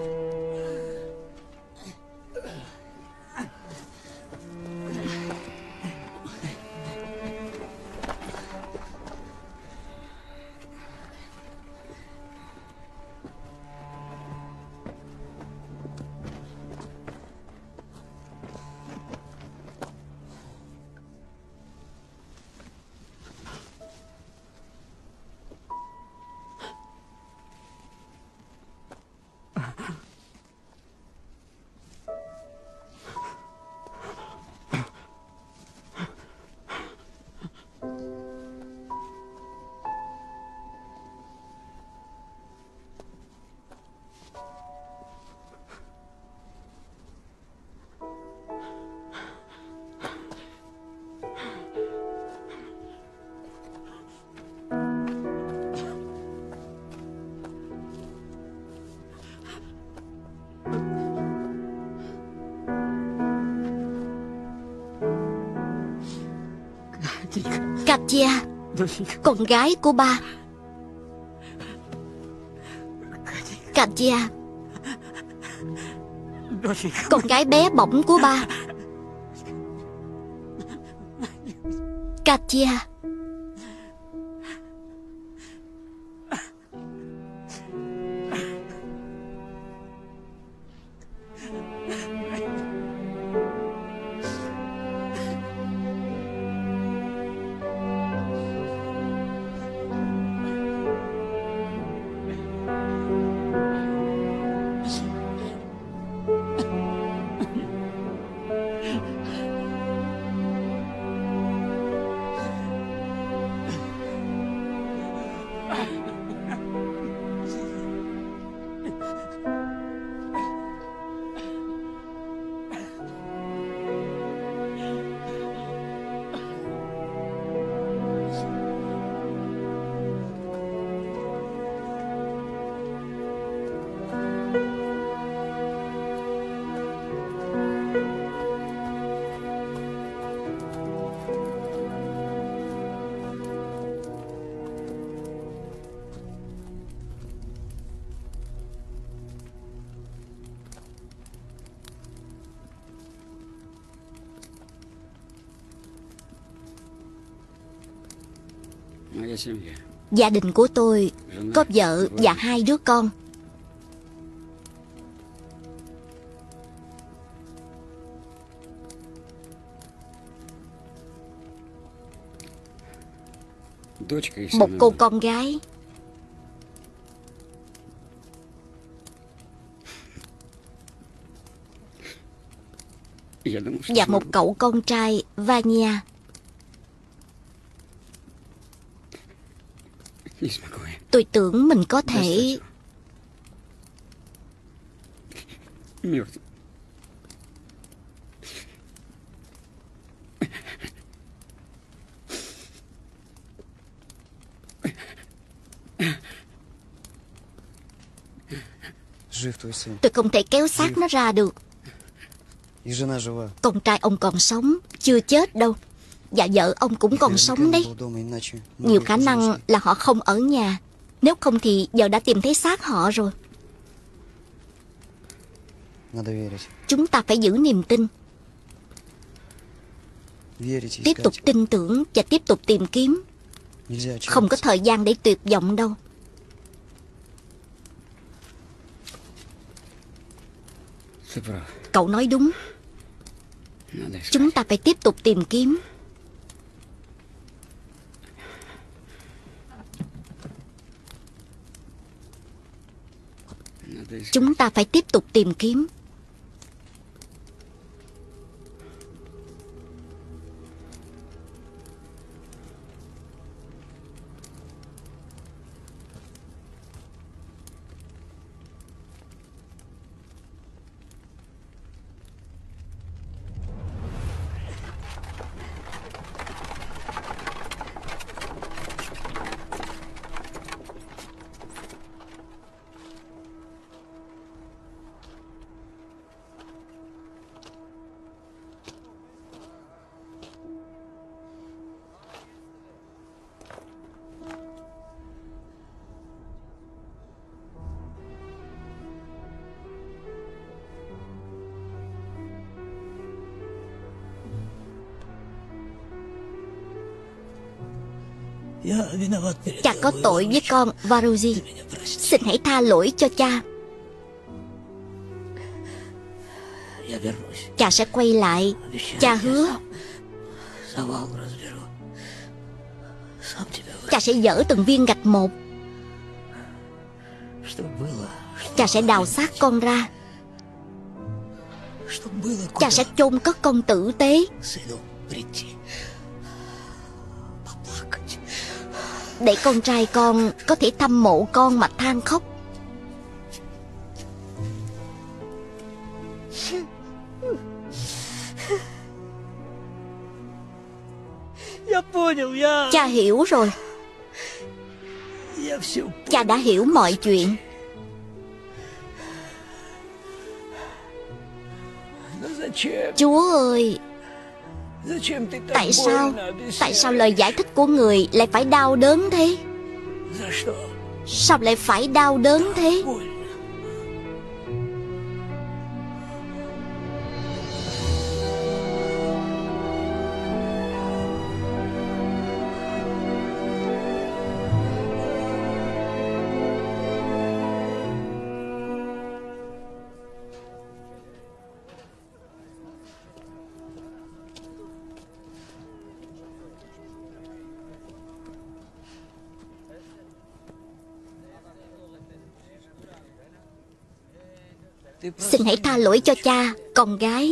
Katya, con gái của ba. Katya, con gái bé bỏng của ba. Katya. Gia đình của tôi có vợ và 2 đứa con. Một cô con gái. và một cậu con trai Vanya. Tôi tưởng mình có thể... Tôi không thể kéo xác nó ra được. Con trai ông còn sống, chưa chết đâu. Và vợ ông cũng còn sống đấy. Nhiều khả năng là họ không ở nhà. Nếu không thì giờ đã tìm thấy xác họ rồi. Chúng ta phải giữ niềm tin. Tiếp tục tin tưởng và tiếp tục tìm kiếm. Không có thời gian để tuyệt vọng đâu. Cậu nói đúng. Chúng ta phải tiếp tục tìm kiếm. Chúng ta phải tiếp tục tìm kiếm. Cha có tội với con, Varuji. Xin hãy tha lỗi cho cha. Cha sẽ quay lại. Cha hứa. Cha sẽ dỡ từng viên gạch một. Cha sẽ đào xác con ra. Cha sẽ chôn cất con tử tế, để con trai con có thể thăm mộ con mà than khóc. Cha hiểu rồi. Cha đã hiểu mọi chuyện. Chúa ơi, Tại sao lời giải thích của người lại phải đau đớn thế? Sao lại phải đau đớn thế? Xin hãy tha lỗi cho cha, con gái.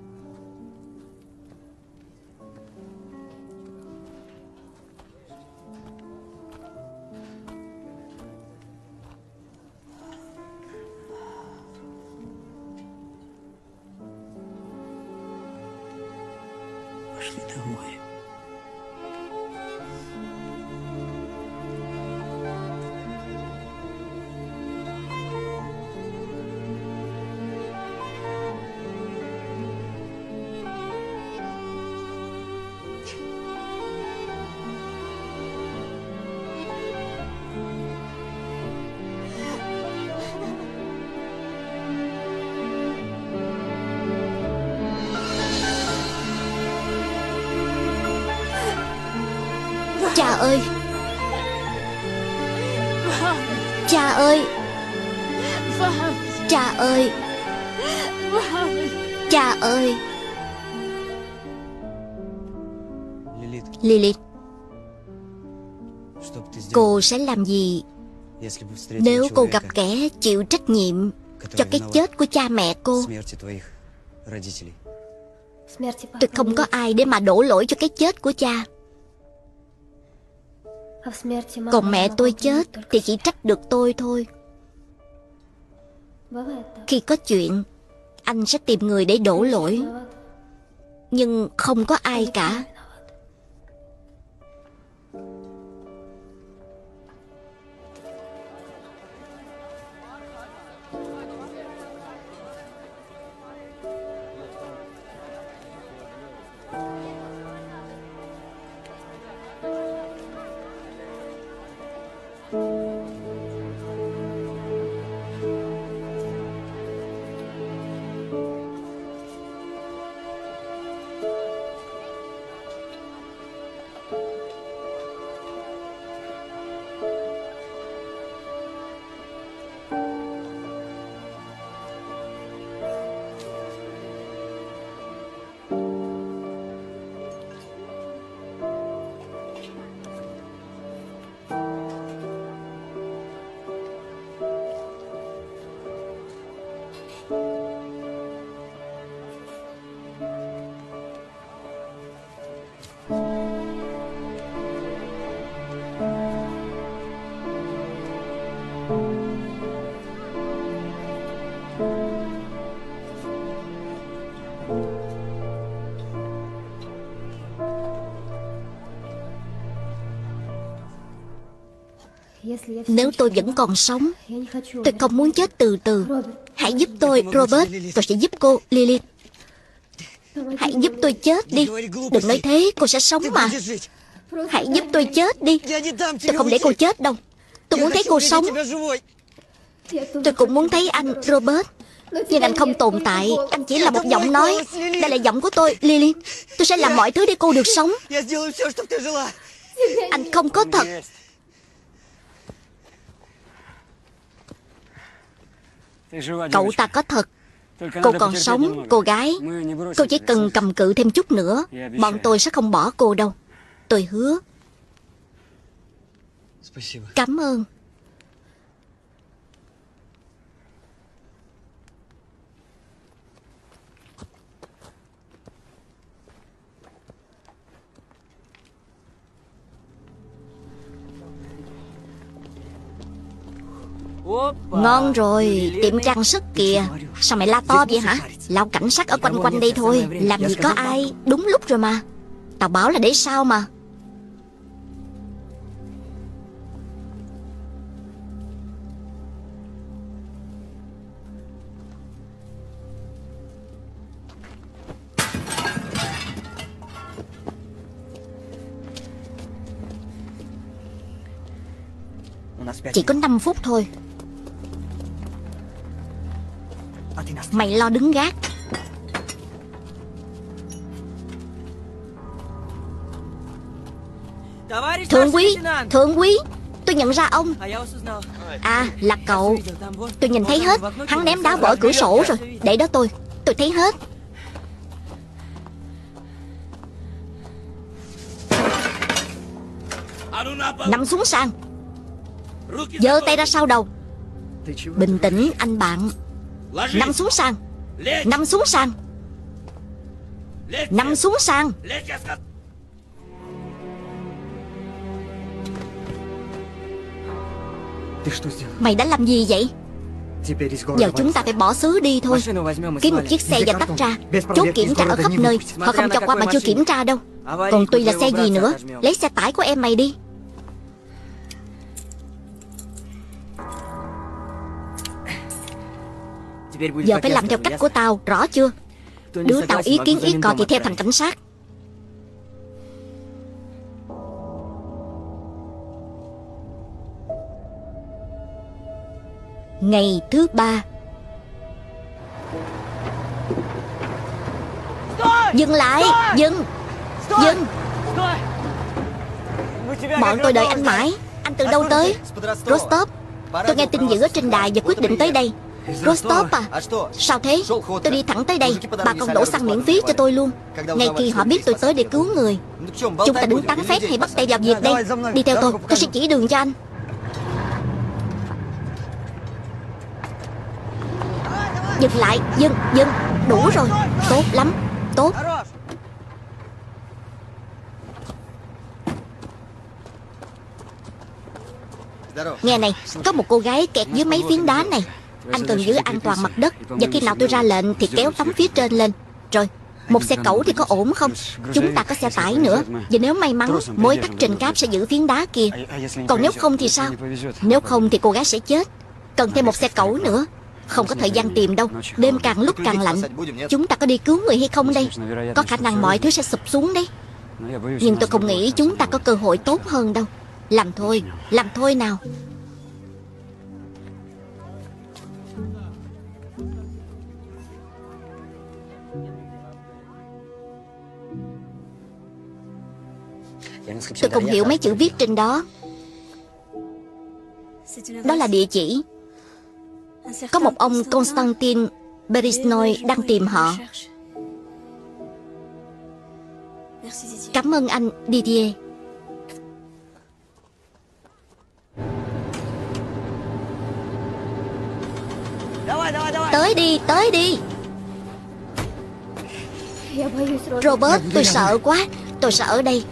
Cha ơi! Cha ơi! Cha ơi! Cha ơi! Lilith, cô sẽ làm gì nếu cô gặp kẻ chịu trách nhiệm cho cái chết của cha mẹ cô? Tôi không có ai để mà đổ lỗi cho cái chết của cha. Còn mẹ tôi chết thì chỉ trách được tôi thôi. Khi có chuyện, anh sẽ tìm người để đổ lỗi, nhưng không có ai cả. Nếu tôi vẫn còn sống, tôi không muốn chết từ từ. Hãy giúp tôi, Robert. Tôi sẽ giúp cô, Lily. Hãy giúp tôi chết đi. Đừng nói thế, cô sẽ sống mà. Hãy giúp tôi chết đi. Tôi không để cô chết đâu. Tôi muốn thấy cô sống. Tôi cũng muốn thấy anh, Robert. Nhưng anh không tồn tại. Anh chỉ là một giọng nói. Đây là giọng của tôi, Lily. Tôi sẽ làm mọi thứ để cô được sống. Anh không có thật. Cậu ta có thật. Cô còn sống, cô gái. Cô chỉ cần cầm cự thêm chút nữa. Bọn tôi sẽ không bỏ cô đâu. Tôi hứa. Cảm ơn. Ngon rồi, tiệm trang sức kìa. Sao mày la to vậy hả? Lão cảnh sát ở quanh quanh đây thôi. Làm gì có ai. Đúng lúc rồi mà. Tao bảo là để sao mà. Chỉ có 5 phút thôi. Mày lo đứng gác. Thượng quý, thượng quý, tôi nhận ra ông. À, là cậu. Tôi nhìn thấy hết. Hắn ném đá vỡ cửa sổ rồi. Để đó tôi thấy hết. Nằm xuống sàn. Giơ tay ra sau đầu. Bình tĩnh anh bạn. Nằm xuống sàn. Nằm xuống sàn. Nằm xuống sàn. Mày đã làm gì vậy? Giờ chúng ta phải bỏ xứ đi thôi. Kiếm một chiếc xe và tách ra. Chốt kiểm tra ở khắp nơi. Họ không cho qua mà chưa kiểm tra đâu. Còn tuy là xe gì nữa. Lấy xe tải của em mày đi. Giờ phải làm theo cách của tao, rõ chưa? Đứa tao ý kiến ý cò thì theo thành cảnh sát. Ngày thứ 3. Dừng lại. Dừng. Dừng. Bọn tôi đợi anh mãi. Anh từ đâu tới? Rostov. Tôi nghe tin dữ ở trên đài và quyết định tới đây. Rostov à? Sao thế? Tôi đi thẳng tới đây. Bà còn đổ xăng miễn phí cho tôi luôn. Ngay khi họ biết tôi tới để cứu người. Chúng ta đứng tán phét hay bắt tay vào việc đây? Đi theo tôi sẽ chỉ đường cho anh. Dừng lại. Dừng. Dừng. Đủ rồi. Tốt lắm. Tốt. Nghe này, có một cô gái kẹt dưới mấy phiến đá này. Anh cần giữ an toàn mặt đất, và khi nào tôi ra lệnh thì kéo tấm phía trên lên. Rồi, một xe cẩu thì có ổn không? Chúng ta có xe tải nữa. Và nếu may mắn, mối tắc trình cáp sẽ giữ phiến đá kia. Còn nếu không thì sao? Nếu không thì cô gái sẽ chết. Cần thêm một xe cẩu nữa. Không có thời gian tìm đâu. Đêm càng lúc càng lạnh. Chúng ta có đi cứu người hay không đây? Có khả năng mọi thứ sẽ sụp xuống đấy. Nhưng tôi không nghĩ chúng ta có cơ hội tốt hơn đâu. Làm thôi nào. Tôi không hiểu mấy chữ viết trên đó. Đó là địa chỉ. Có một ông Constantin Beresnoy đang tìm họ. Cảm ơn anh Didier. Tới đi, tới đi. Robert, tôi sợ quá. Tôi sợ ở đây.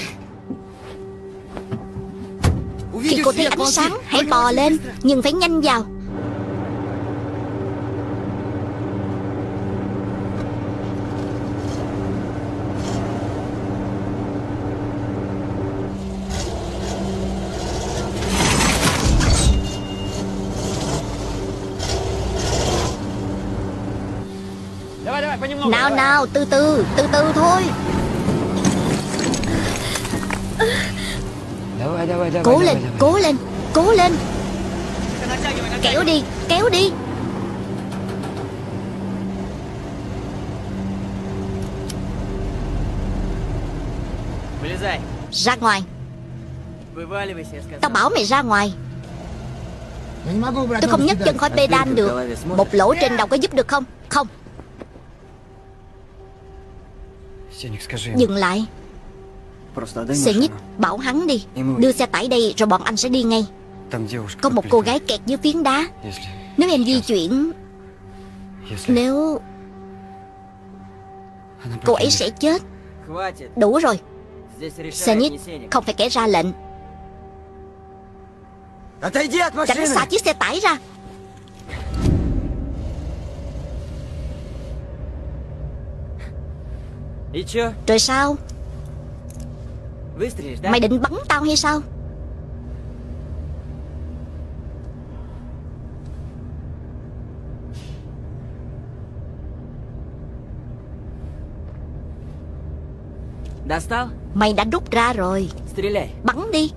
Khi cô thấy ánh sáng, hãy bò lên. Nhưng phải nhanh vào. Nào nào, từ từ thôi. Cố lên, cố lên, cố lên. Kéo đi, kéo đi. Ra ngoài. Tao bảo mày ra ngoài. Tôi không nhấc chân khỏi pedal được. Một lỗ trên đầu có giúp được không? Không. Dừng lại. Xe nhích, bảo hắn đi. Đưa xe tải đây rồi bọn anh sẽ đi ngay. Có một cô gái kẹt dưới phiến đá. Nếu em di chuyển, nếu cô ấy sẽ chết. Đủ rồi. Xe nhích, không phải kẻ ra lệnh. Tránh xa chiếc xe tải ra. Rồi sao? Mày định bắn tao hay sao? Mày đã rút ra rồi. Bắn đi.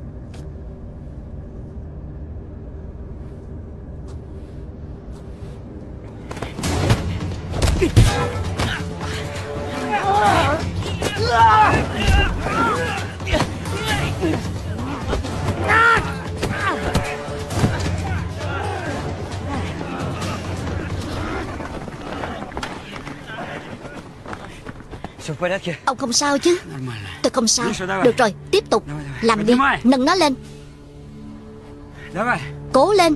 Ông không sao chứ? Tôi không sao. Được rồi, tiếp tục. Làm đi, nâng nó lên. Cố lên.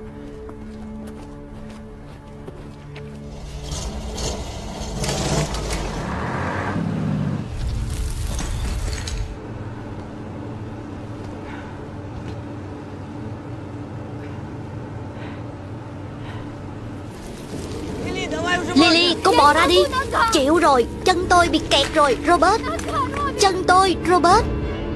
Lily, cô bò ra đi. Chịu rồi, chân tôi bị kẹt rồi, Robert. Chân tôi, Robert.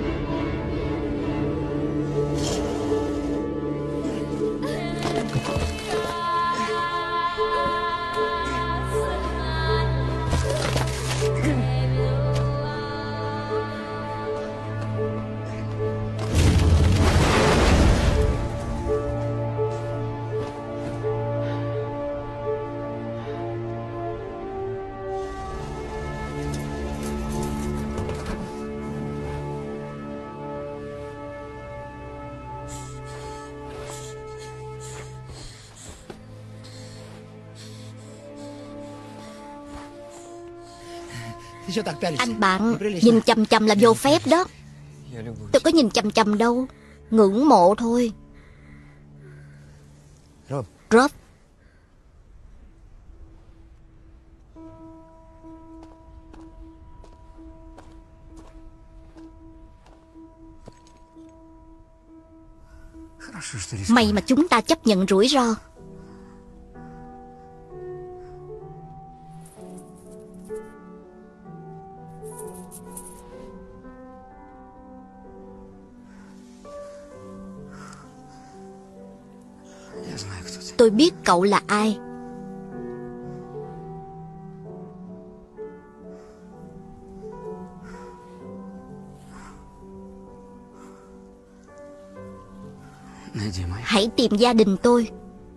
Anh bạn nhìn chằm chằm là vô phép đó. Tôi có nhìn chằm chằm đâu. Ngưỡng mộ thôi. Rob. May mà chúng ta chấp nhận rủi ro. Tôi biết cậu là ai. Hãy tìm gia đình tôi.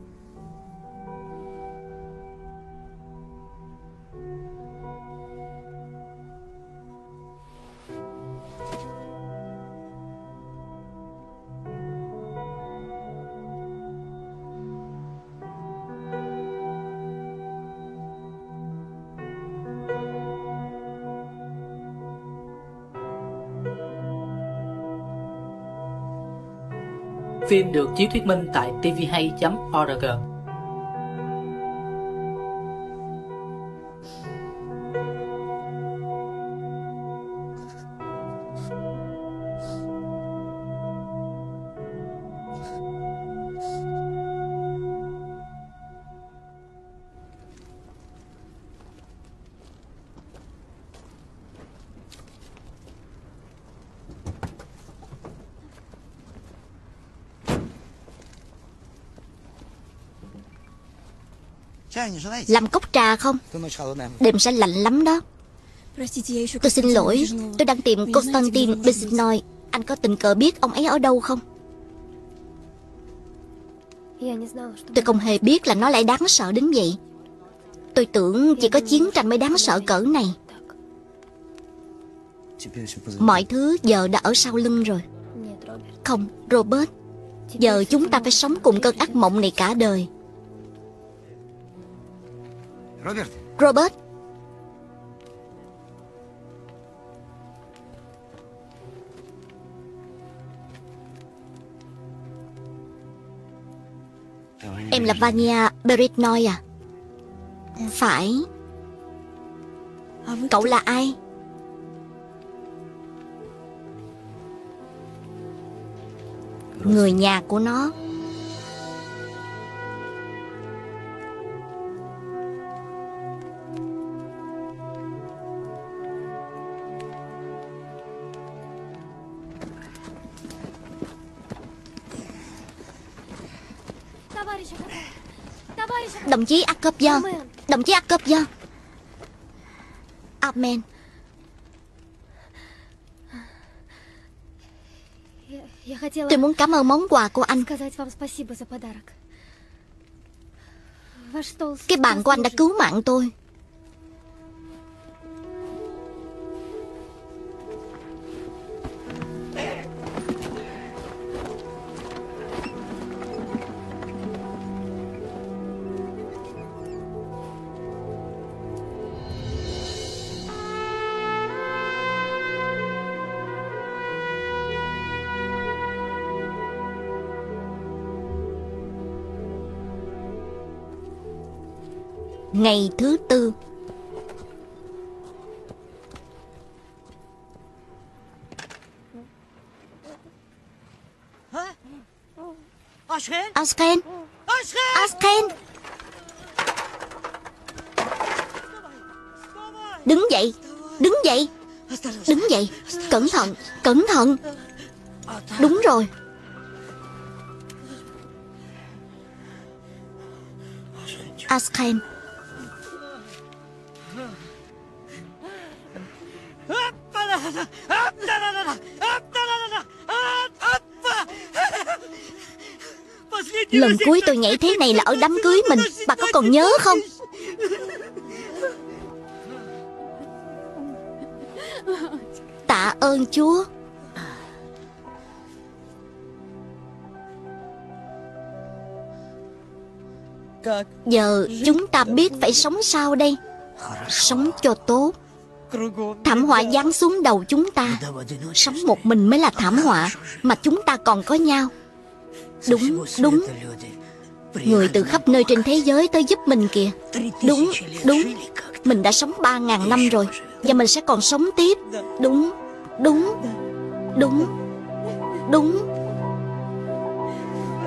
Phim được chiếu thuyết minh tại tvhay.org. Làm cốc trà không? Đêm sẽ lạnh lắm đó. Tôi xin lỗi, tôi đang tìm Konstantin Besnoi. Anh có tình cờ biết ông ấy ở đâu không? Tôi không hề biết là nó lại đáng sợ đến vậy. Tôi tưởng chỉ có chiến tranh mới đáng sợ cỡ này. Mọi thứ giờ đã ở sau lưng rồi. Không, Robert. Giờ chúng ta phải sống cùng cơn ác mộng này cả đời. Robert. Em là Vanya Beretnoy à? Phải. Cậu là ai? Người nhà của nó. Đồng chí Akopyan. Đồng chí Akopyan. Amen. Tôi muốn cảm ơn món quà của anh. Cái bạn của anh đã cứu mạng tôi. Ngày thứ tư. Ashken. Ashken. Đứng dậy. Đứng dậy. Đứng dậy. Cẩn thận. Cẩn thận. Đúng rồi. Ashken. Lần cuối tôi nhảy thế này là ở đám cưới mình. Bà có còn nhớ không? Tạ ơn Chúa. Giờ chúng ta biết phải sống sao đây? Sống cho tốt. Thảm họa giáng xuống đầu chúng ta. Sống một mình mới là thảm họa. Mà chúng ta còn có nhau. Đúng, đúng. Người từ khắp nơi trên thế giới tới giúp mình kìa. Đúng, đúng. Mình đã sống 3.000 năm rồi. Và mình sẽ còn sống tiếp. Đúng, đúng, đúng, đúng.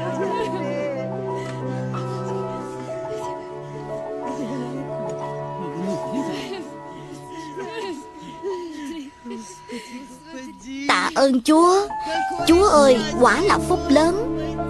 ơn Chúa. Chúa ơi, quả là phúc lớn.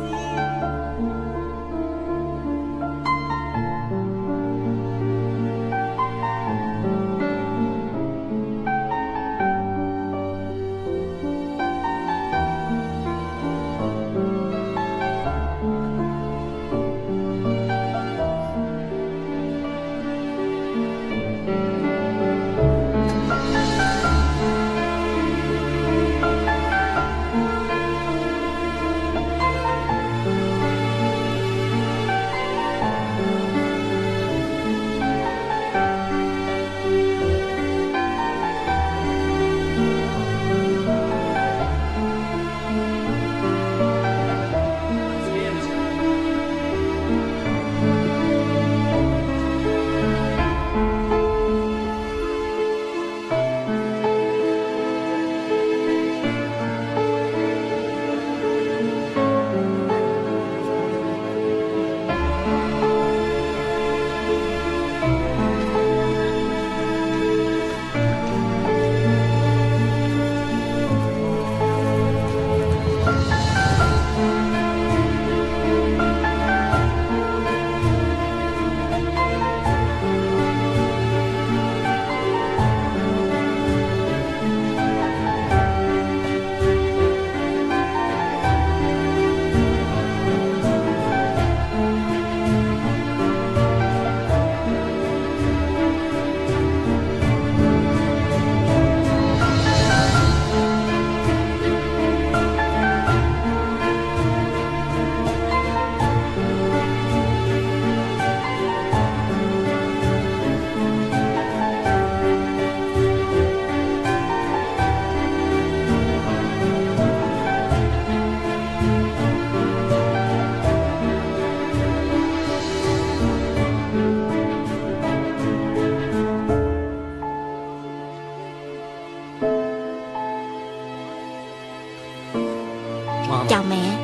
Chào mẹ.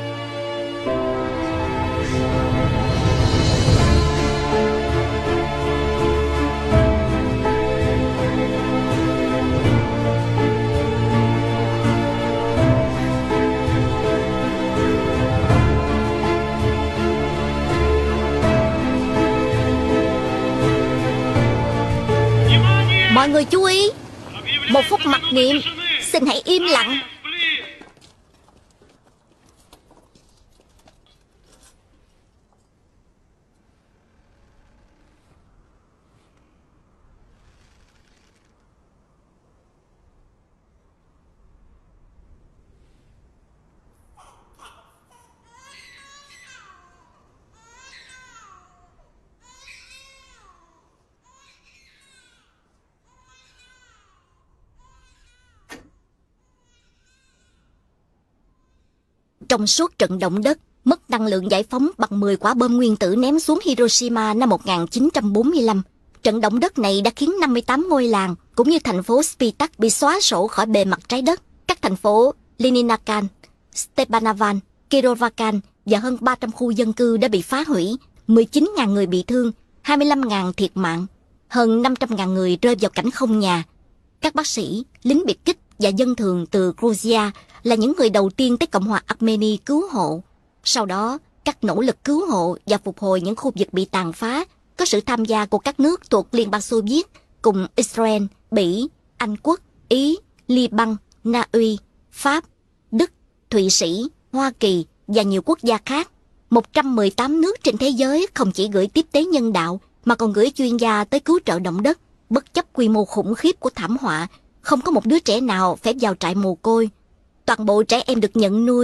Mọi người chú ý, một phút mặc niệm. Xin hãy im lặng. Trong suốt trận động đất, mất năng lượng giải phóng bằng 10 quả bom nguyên tử ném xuống Hiroshima năm 1945. Trận động đất này đã khiến 58 ngôi làng, cũng như thành phố Spitak bị xóa sổ khỏi bề mặt trái đất. Các thành phố Leninakan, Stepanavan, Kirovakan và hơn 300 khu dân cư đã bị phá hủy, 19.000 người bị thương, 25.000 thiệt mạng, hơn 500.000 người rơi vào cảnh không nhà. Các bác sĩ, lính biệt kích và dân thường từ Georgia là những người đầu tiên tới Cộng hòa Armenia cứu hộ. Sau đó, các nỗ lực cứu hộ và phục hồi những khu vực bị tàn phá có sự tham gia của các nước thuộc Liên bang Xô Viết cùng Israel, Bỉ, Anh Quốc, Ý, Liban, Na Uy, Pháp, Đức, Thụy Sĩ, Hoa Kỳ và nhiều quốc gia khác. 118 nước trên thế giới không chỉ gửi tiếp tế nhân đạo mà còn gửi chuyên gia tới cứu trợ động đất. Bất chấp quy mô khủng khiếp của thảm họa, không có một đứa trẻ nào phải vào trại mồ côi. Toàn bộ trẻ em được nhận nuôi